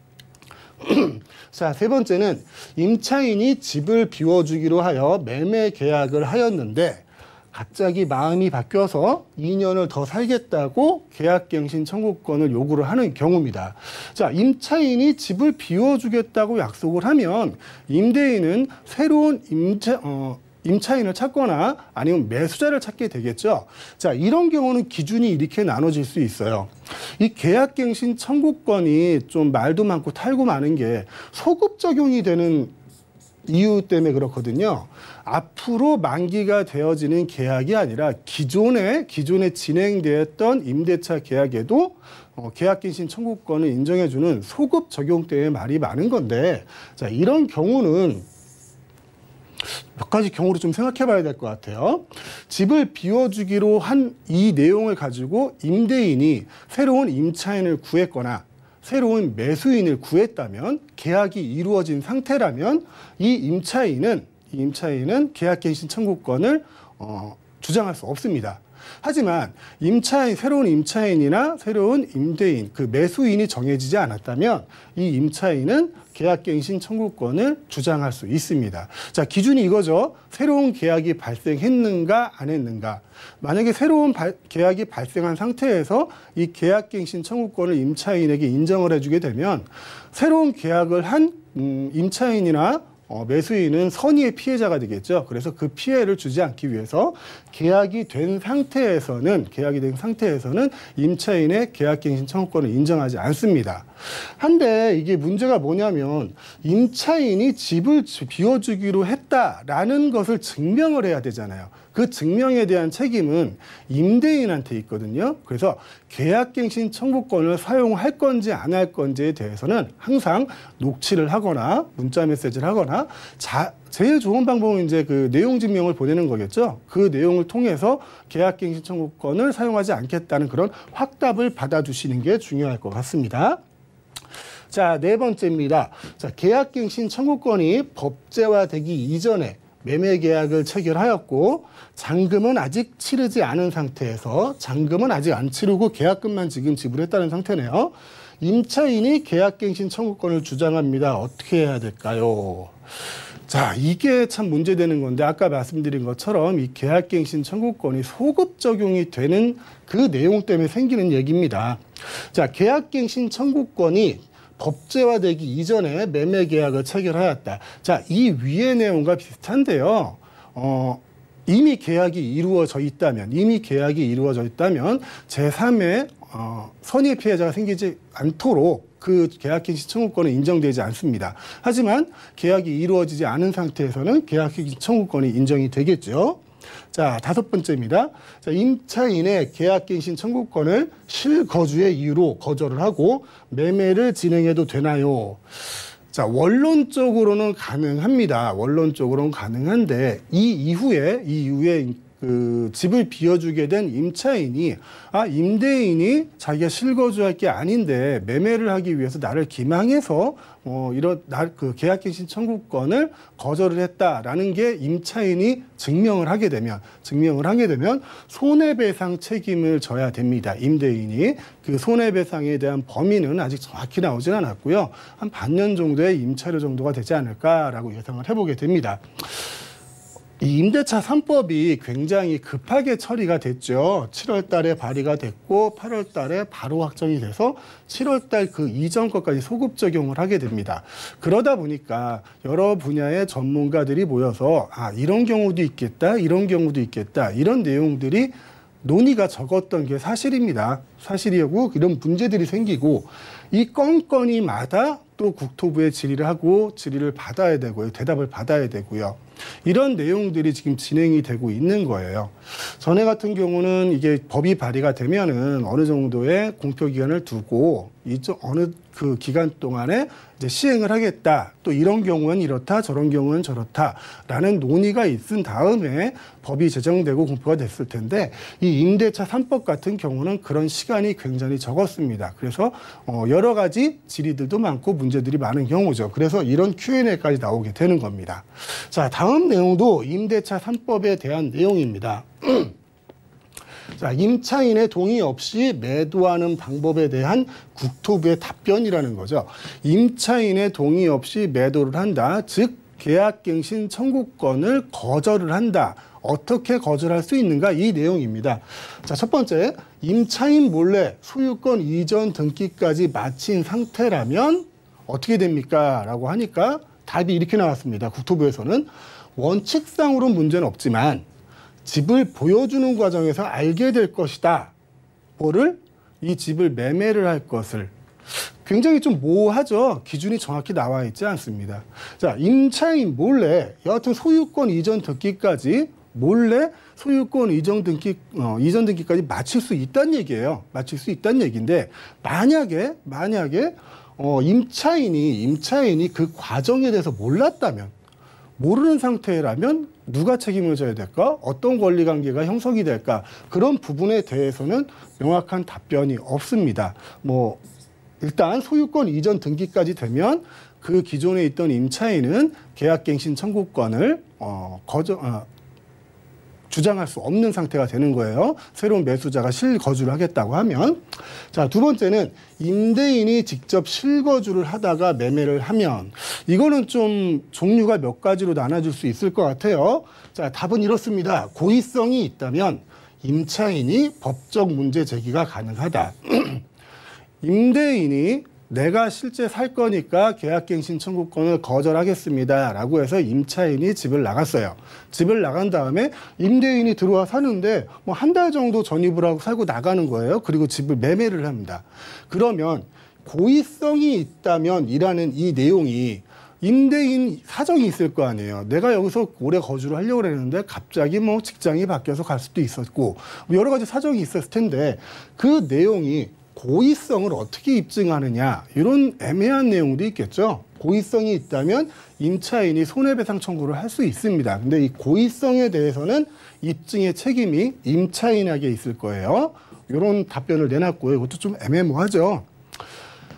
자, 세 번째는 임차인이 집을 비워주기로 하여 매매 계약을 하였는데 갑자기 마음이 바뀌어서 2년을 더 살겠다고 계약갱신 청구권을 요구를 하는 경우입니다. 자, 임차인이 집을 비워주겠다고 약속을 하면 임대인은 새로운 임차인을 찾거나 아니면 매수자를 찾게 되겠죠. 자, 이런 경우는 기준이 이렇게 나눠질 수 있어요. 이 계약갱신 청구권이 좀 말도 많고 탈고 많은 게 소급 적용이 되는 이유 때문에 그렇거든요. 앞으로 만기가 되어지는 계약이 아니라 기존에 진행되었던 임대차 계약에도 계약갱신 청구권을 인정해주는 소급 적용 때문에 말이 많은 건데, 자, 이런 경우는 몇 가지 경우를 좀 생각해 봐야 될 것 같아요. 집을 비워주기로 한 이 내용을 가지고 임대인이 새로운 임차인을 구했거나 새로운 매수인을 구했다면 계약이 이루어진 상태라면 이 임차인은 계약갱신 청구권을 주장할 수 없습니다. 하지만 새로운 임차인이나 새로운 임대인, 그 매수인이 정해지지 않았다면 이 임차인은 계약갱신 청구권을 주장할 수 있습니다. 자, 기준이 이거죠. 새로운 계약이 발생했는가 안 했는가. 만약에 새로운 계약이 발생한 상태에서 이 계약갱신 청구권을 임차인에게 인정을 해주게 되면 새로운 계약을 한 임차인이나 매수인은 선의의 피해자가 되겠죠. 그래서 그 피해를 주지 않기 위해서 계약이 된 상태에서는 임차인의 계약갱신 청구권을 인정하지 않습니다. 한데 이게 문제가 뭐냐면 임차인이 집을 비워주기로 했다라는 것을 증명을 해야 되잖아요. 그 증명에 대한 책임은 임대인한테 있거든요. 그래서 계약갱신 청구권을 사용할 건지 안 할 건지에 대해서는 항상 녹취를 하거나 문자 메시지를 하거나 제일 좋은 방법은 이제 그 내용 증명을 보내는 거겠죠. 그 내용을 통해서 계약갱신 청구권을 사용하지 않겠다는 그런 확답을 받아주시는 게 중요할 것 같습니다. 자, 네 번째입니다. 자, 계약갱신 청구권이 법제화되기 이전에 매매 계약을 체결하였고 잔금은 아직 치르지 않은 상태에서 잔금은 아직 안 치르고 계약금만 지금 지불했다는 상태네요. 임차인이 계약갱신 청구권을 주장합니다. 어떻게 해야 될까요? 자, 이게 참 문제되는 건데 아까 말씀드린 것처럼 이 계약갱신 청구권이 소급 적용이 되는 그 내용 때문에 생기는 얘기입니다. 자, 계약갱신 청구권이 법제화되기 이전에 매매 계약을 체결하였다. 자, 이 위의 내용과 비슷한데요. 이미 계약이 이루어져 있다면 제3의 선의 피해자가 생기지 않도록 그 계약갱신 청구권은 인정되지 않습니다. 하지만 계약이 이루어지지 않은 상태에서는 계약갱신 청구권이 인정이 되겠죠. 자, 다섯 번째입니다. 자, 임차인의 계약갱신 청구권을 실거주의 이유로 거절을 하고 매매를 진행해도 되나요? 자, 원론적으로는 가능합니다. 원론적으로는 가능한데 이 이후에 그 집을 비워주게 된 임차인이 임대인이 자기가 실거주할 게 아닌데 매매를 하기 위해서 나를 기망해서 그 계약갱신 청구권을 거절을 했다라는 게 임차인이 증명을 하게 되면 손해배상 책임을 져야 됩니다. 임대인이 그 손해배상에 대한 범위는 아직 정확히 나오진 않았고요. 한 반년 정도의 임차료 정도가 되지 않을까라고 예상을 해보게 됩니다. 이 임대차 3법이 굉장히 급하게 처리가 됐죠. 7월 달에 발의가 됐고 8월 달에 바로 확정이 돼서 7월 달 그 이전 것까지 소급 적용을 하게 됩니다. 그러다 보니까 여러 분야의 전문가들이 모여서 이런 경우도 있겠다, 이런 경우도 있겠다, 이런 내용들이 논의가 적었던 게 사실입니다. 사실이고 이런 문제들이 생기고 이 건건이마다 또 국토부에 질의를 하고 질의를 받아야 되고요. 대답을 받아야 되고요. 이런 내용들이 지금 진행이 되고 있는 거예요. 전에 같은 경우는 이게 법이 발의가 되면은 어느 정도의 공표 기간을 두고 어느 그 기간 동안에 이제 시행을 하겠다. 또 이런 경우는 이렇다, 저런 경우는 저렇다라는 논의가 있은 다음에 법이 제정되고 공표가 됐을 텐데 이 임대차 3법 같은 경우는 그런 시간이 굉장히 적었습니다. 그래서 여러 가지 질의들도 많고 문제들이 많은 경우죠. 그래서 이런 Q&A까지 나오게 되는 겁니다. 자, 다음 내용도 임대차 3법에 대한 내용입니다. 자, 임차인의 동의 없이 매도하는 방법에 대한 국토부의 답변이라는 거죠. 임차인의 동의 없이 매도를 한다. 즉, 계약갱신 청구권을 거절을 한다. 어떻게 거절할 수 있는가? 이 내용입니다. 자, 첫 번째, 임차인 몰래 소유권 이전 등기까지 마친 상태라면 어떻게 됩니까? 라고 하니까 답이 이렇게 나왔습니다. 국토부에서는 원칙상으로는 문제는 없지만 집을 보여주는 과정에서 알게 될 것이다. 뭐를? 이 집을 매매를 할 것을. 굉장히 좀 모호하죠. 기준이 정확히 나와 있지 않습니다. 자, 임차인 몰래 여하튼 소유권 이전 등기까지 몰래 소유권 이전 등기까지 마칠 수 있다는 얘기예요. 마칠 수 있다는 얘기인데 만약에 임차인이 그 과정에 대해서 몰랐다면 모르는 상태라면 누가 책임을 져야 될까? 어떤 권리관계가 형성이 될까? 그런 부분에 대해서는 명확한 답변이 없습니다. 일단 소유권 이전 등기까지 되면 그 기존에 있던 임차인은 계약갱신 청구권을 주장할 수 없는 상태가 되는 거예요. 새로운 매수자가 실거주를 하겠다고 하면. 자, 두 번째는 임대인이 직접 실거주를 하다가 매매를 하면 이거는 좀 종류가 몇 가지로 나눠줄 수 있을 것 같아요. 자, 답은 이렇습니다. 고의성이 있다면 임차인이 법적 문제 제기가 가능하다. 임대인이 내가 실제 살 거니까 계약갱신 청구권을 거절하겠습니다. 라고 해서 임차인이 집을 나갔어요. 집을 나간 다음에 임대인이 들어와 사는데 한 달 정도 전입을 하고 살고 나가는 거예요. 그리고 집을 매매를 합니다. 그러면 고의성이 있다면 이라는 이 내용이 임대인 사정이 있을 거 아니에요. 내가 여기서 오래 거주를 하려고 했는데 갑자기 직장이 바뀌어서 갈 수도 있었고 여러 가지 사정이 있었을 텐데 그 내용이 고의성을 어떻게 입증하느냐 이런 애매한 내용도 있겠죠. 고의성이 있다면 임차인이 손해배상 청구를 할 수 있습니다. 근데 이 고의성에 대해서는 입증의 책임이 임차인에게 있을 거예요. 이런 답변을 내놨고요. 이것도 좀 애매모호하죠.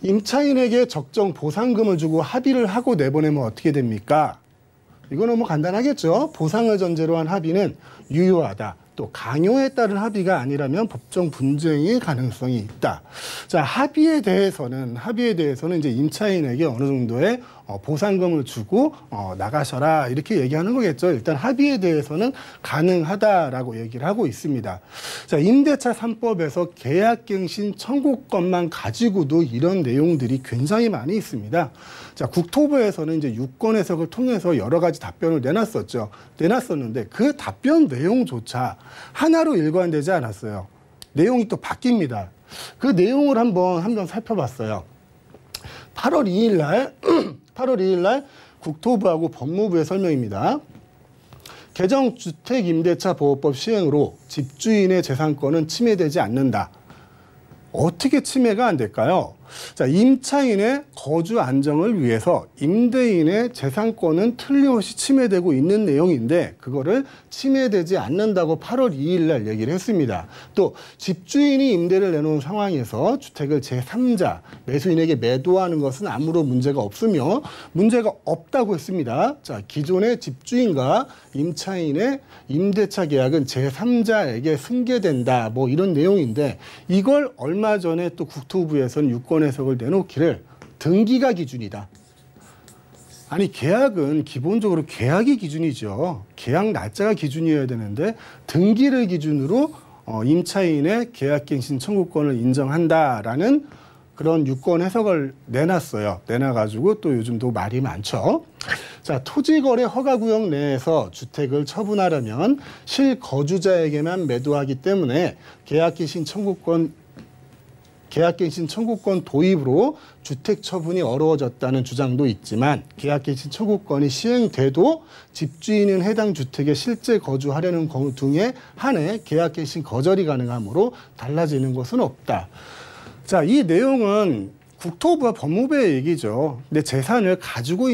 임차인에게 적정 보상금을 주고 합의를 하고 내보내면 어떻게 됩니까? 이거는 뭐 간단하겠죠. 보상을 전제로 한 합의는 유효하다. 또 강요에 따른 합의가 아니라면 법정 분쟁의 가능성이 있다. 자, 합의에 대해서는 이제 임차인에게 어느 정도의 보상금을 주고 나가셔라 이렇게 얘기하는 거겠죠. 일단 합의에 대해서는 가능하다라고 얘기를 하고 있습니다. 자, 임대차 3법에서 계약갱신 청구권만 가지고도 이런 내용들이 굉장히 많이 있습니다. 자, 국토부에서는 이제 유권 해석을 통해서 여러 가지 답변을 내놨었는데 그 답변 내용조차 하나로 일관되지 않았어요. 내용이 또 바뀝니다. 그 내용을 한번 살펴봤어요. 8월 2일 날 국토부하고 법무부의 설명입니다. 개정 주택임대차보호법 시행으로 집주인의 재산권은 침해되지 않는다. 어떻게 침해가 안 될까요? 자, 임차인의 거주 안정을 위해서 임대인의 재산권은 틀림없이 침해되고 있는 내용인데 그거를 침해되지 않는다고 8월 2일 날 얘기를 했습니다. 또 집주인이 임대를 내놓은 상황에서 주택을 제3자, 매수인에게 매도하는 것은 아무런 문제가 없으며 문제가 없다고 했습니다. 자, 기존의 집주인과 임차인의 임대차 계약은 제3자에게 승계된다. 뭐 이런 내용인데 이걸 얼마 전에 또 국토부에서는 유권 해석을 내놓기를 등기가 기준이다. 아니 계약은 기본적으로 계약이 기준이죠. 계약 날짜가 기준이어야 되는데 등기를 기준으로 임차인의 계약갱신 청구권을 인정한다라는 그런 유권 해석을 내놨어요. 내놔가지고 또 요즘도 말이 많죠. 자, 토지거래 허가구역 내에서 주택을 처분하려면 실거주자에게만 매도하기 때문에 계약갱신 청구권 도입으로 주택 처분이 어려워졌다는 주장도 있지만 계약갱신 청구권이 시행돼도 집주인은 해당 주택에 실제 거주하려는 경우 등에 한해 계약갱신 거절이 가능하므로 달라지는 것은 없다. 자, 이 내용은 국토부와 법무부의 얘기죠. 근데 재산을 가지고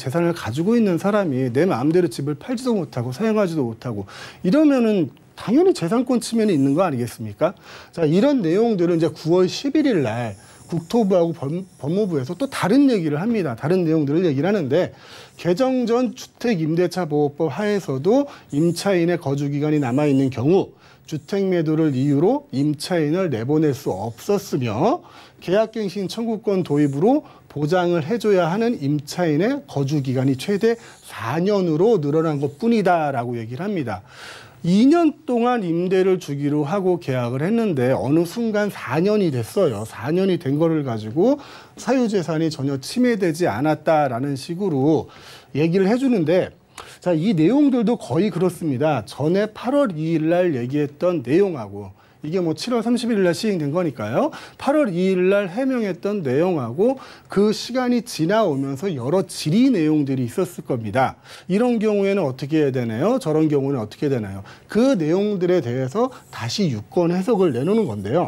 있는 사람이 내 마음대로 집을 팔지도 못하고 사용하지도 못하고 이러면은 당연히 재산권 침해는 있는 거 아니겠습니까? 자, 이런 내용들은 이제 9월 11일 날 국토부하고 법무부에서 또 다른 얘기를 합니다. 다른 내용들을 얘기를 하는데 개정 전 주택임대차보호법 하에서도 임차인의 거주기간이 남아있는 경우 주택 매도를 이유로 임차인을 내보낼 수 없었으며 계약갱신 청구권 도입으로 보장을 해줘야 하는 임차인의 거주기간이 최대 4년으로 늘어난 것뿐이다라고 얘기를 합니다. 2년 동안 임대를 주기로 하고 계약을 했는데 어느 순간 4년이 됐어요. 4년이 된 거를 가지고 사유재산이 전혀 침해되지 않았다라는 식으로 얘기를 해주는데 자, 이 내용들도 거의 그렇습니다. 전에 8월 2일 날 얘기했던 내용하고 이게 뭐 7월 31일 날 시행된 거니까요. 8월 2일 날 해명했던 내용하고 그 시간이 지나오면서 여러 질의 내용들이 있었을 겁니다. 이런 경우에는 어떻게 해야 되나요? 저런 경우는 어떻게 되나요? 그 내용들에 대해서 다시 유권 해석을 내놓는 건데요.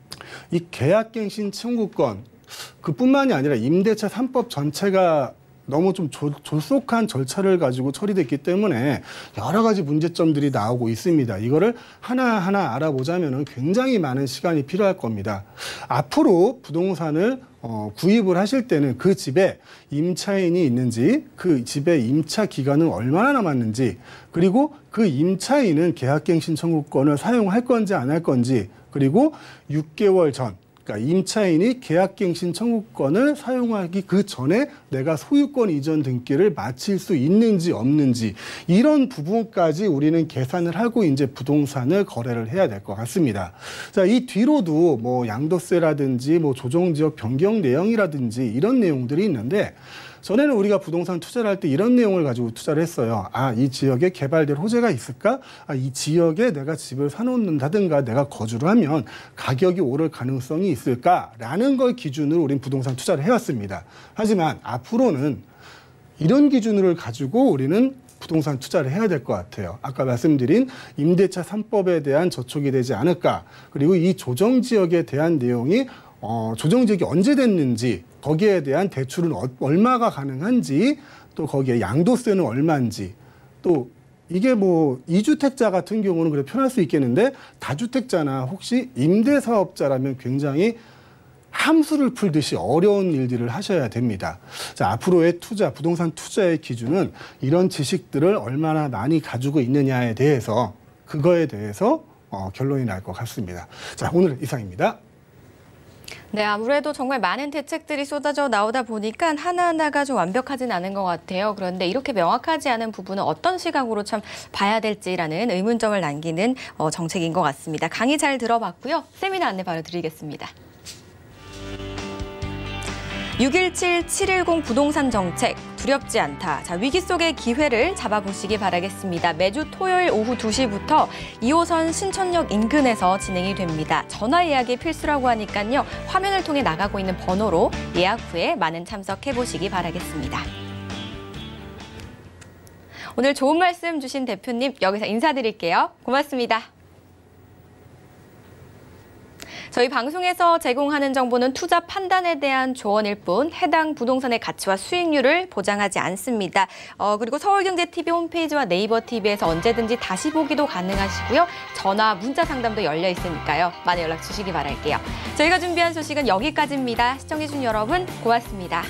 이 계약갱신 청구권 그뿐만이 아니라 임대차 3법 전체가 너무 좀 졸속한 절차를 가지고 처리됐기 때문에 여러 가지 문제점들이 나오고 있습니다. 이거를 하나하나 알아보자면 굉장히 많은 시간이 필요할 겁니다. 앞으로 부동산을 구입을 하실 때는 그 집에 임차인이 있는지, 그 집의 임차 기간은 얼마나 남았는지, 그리고 그 임차인은 계약갱신 청구권을 사용할 건지 안 할 건지, 그리고 6개월 전, 그러니까 임차인이 계약갱신 청구권을 사용하기 그 전에 내가 소유권 이전 등기를 마칠 수 있는지 없는지 이런 부분까지 우리는 계산을 하고 이제 부동산을 거래를 해야 될 것 같습니다. 자, 이 뒤로도 뭐 양도세라든지 뭐 조정지역 변경 내용이라든지 이런 내용들이 있는데 전에는 우리가 부동산 투자를 할 때 이런 내용을 가지고 투자를 했어요. 아, 이 지역에 개발될 호재가 있을까? 아, 이 지역에 내가 집을 사놓는다든가 내가 거주를 하면 가격이 오를 가능성이 있을까라는 걸 기준으로 우리는 부동산 투자를 해왔습니다. 하지만 앞으로는 이런 기준을 가지고 우리는 부동산 투자를 해야 될 것 같아요. 아까 말씀드린 임대차 3법에 대한 저촉이 되지 않을까. 그리고 이 조정지역에 대한 내용이 조정지역이 언제 됐는지 거기에 대한 대출은 얼마가 가능한지 또 거기에 양도세는 얼마인지 또 이게 뭐 2주택자 같은 경우는 그래 편할 수 있겠는데 다주택자나 혹시 임대사업자라면 굉장히 함수를 풀듯이 어려운 일들을 하셔야 됩니다. 자, 앞으로의 투자, 부동산 투자의 기준은 이런 지식들을 얼마나 많이 가지고 있느냐에 대해서 그거에 대해서 결론이 날 것 같습니다. 자, 오늘 이상입니다. 네, 아무래도 정말 많은 대책들이 쏟아져 나오다 보니까 하나하나가 좀 완벽하진 않은 것 같아요. 그런데 이렇게 명확하지 않은 부분은 어떤 시각으로 참 봐야 될지라는 의문점을 남기는 정책인 것 같습니다. 강의 잘 들어봤고요. 세미나 안내 바로 드리겠습니다. 617-710 부동산 정책 두렵지 않다. 자, 위기 속의 기회를 잡아보시기 바라겠습니다. 매주 토요일 오후 2시부터 2호선 신천역 인근에서 진행이 됩니다. 전화 예약이 필수라고 하니까요. 화면을 통해 나가고 있는 번호로 예약 후에 많은 참석해보시기 바라겠습니다. 오늘 좋은 말씀 주신 대표님 여기서 인사드릴게요. 고맙습니다. 저희 방송에서 제공하는 정보는 투자 판단에 대한 조언일 뿐 해당 부동산의 가치와 수익률을 보장하지 않습니다. 그리고 서울경제TV 홈페이지와 네이버 TV에서 언제든지 다시 보기도 가능하시고요. 전화, 문자 상담도 열려 있으니까요. 많은 연락 주시기 바랄게요. 저희가 준비한 소식은 여기까지입니다. 시청해주신 여러분 고맙습니다.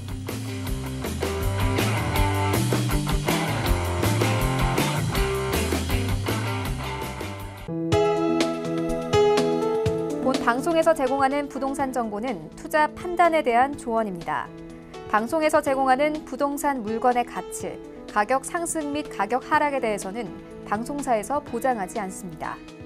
본 방송에서 제공하는 부동산 정보는 투자 판단에 대한 조언입니다. 방송에서 제공하는 부동산 물건의 가치, 가격 상승 및 가격 하락에 대해서는 방송사에서 보장하지 않습니다.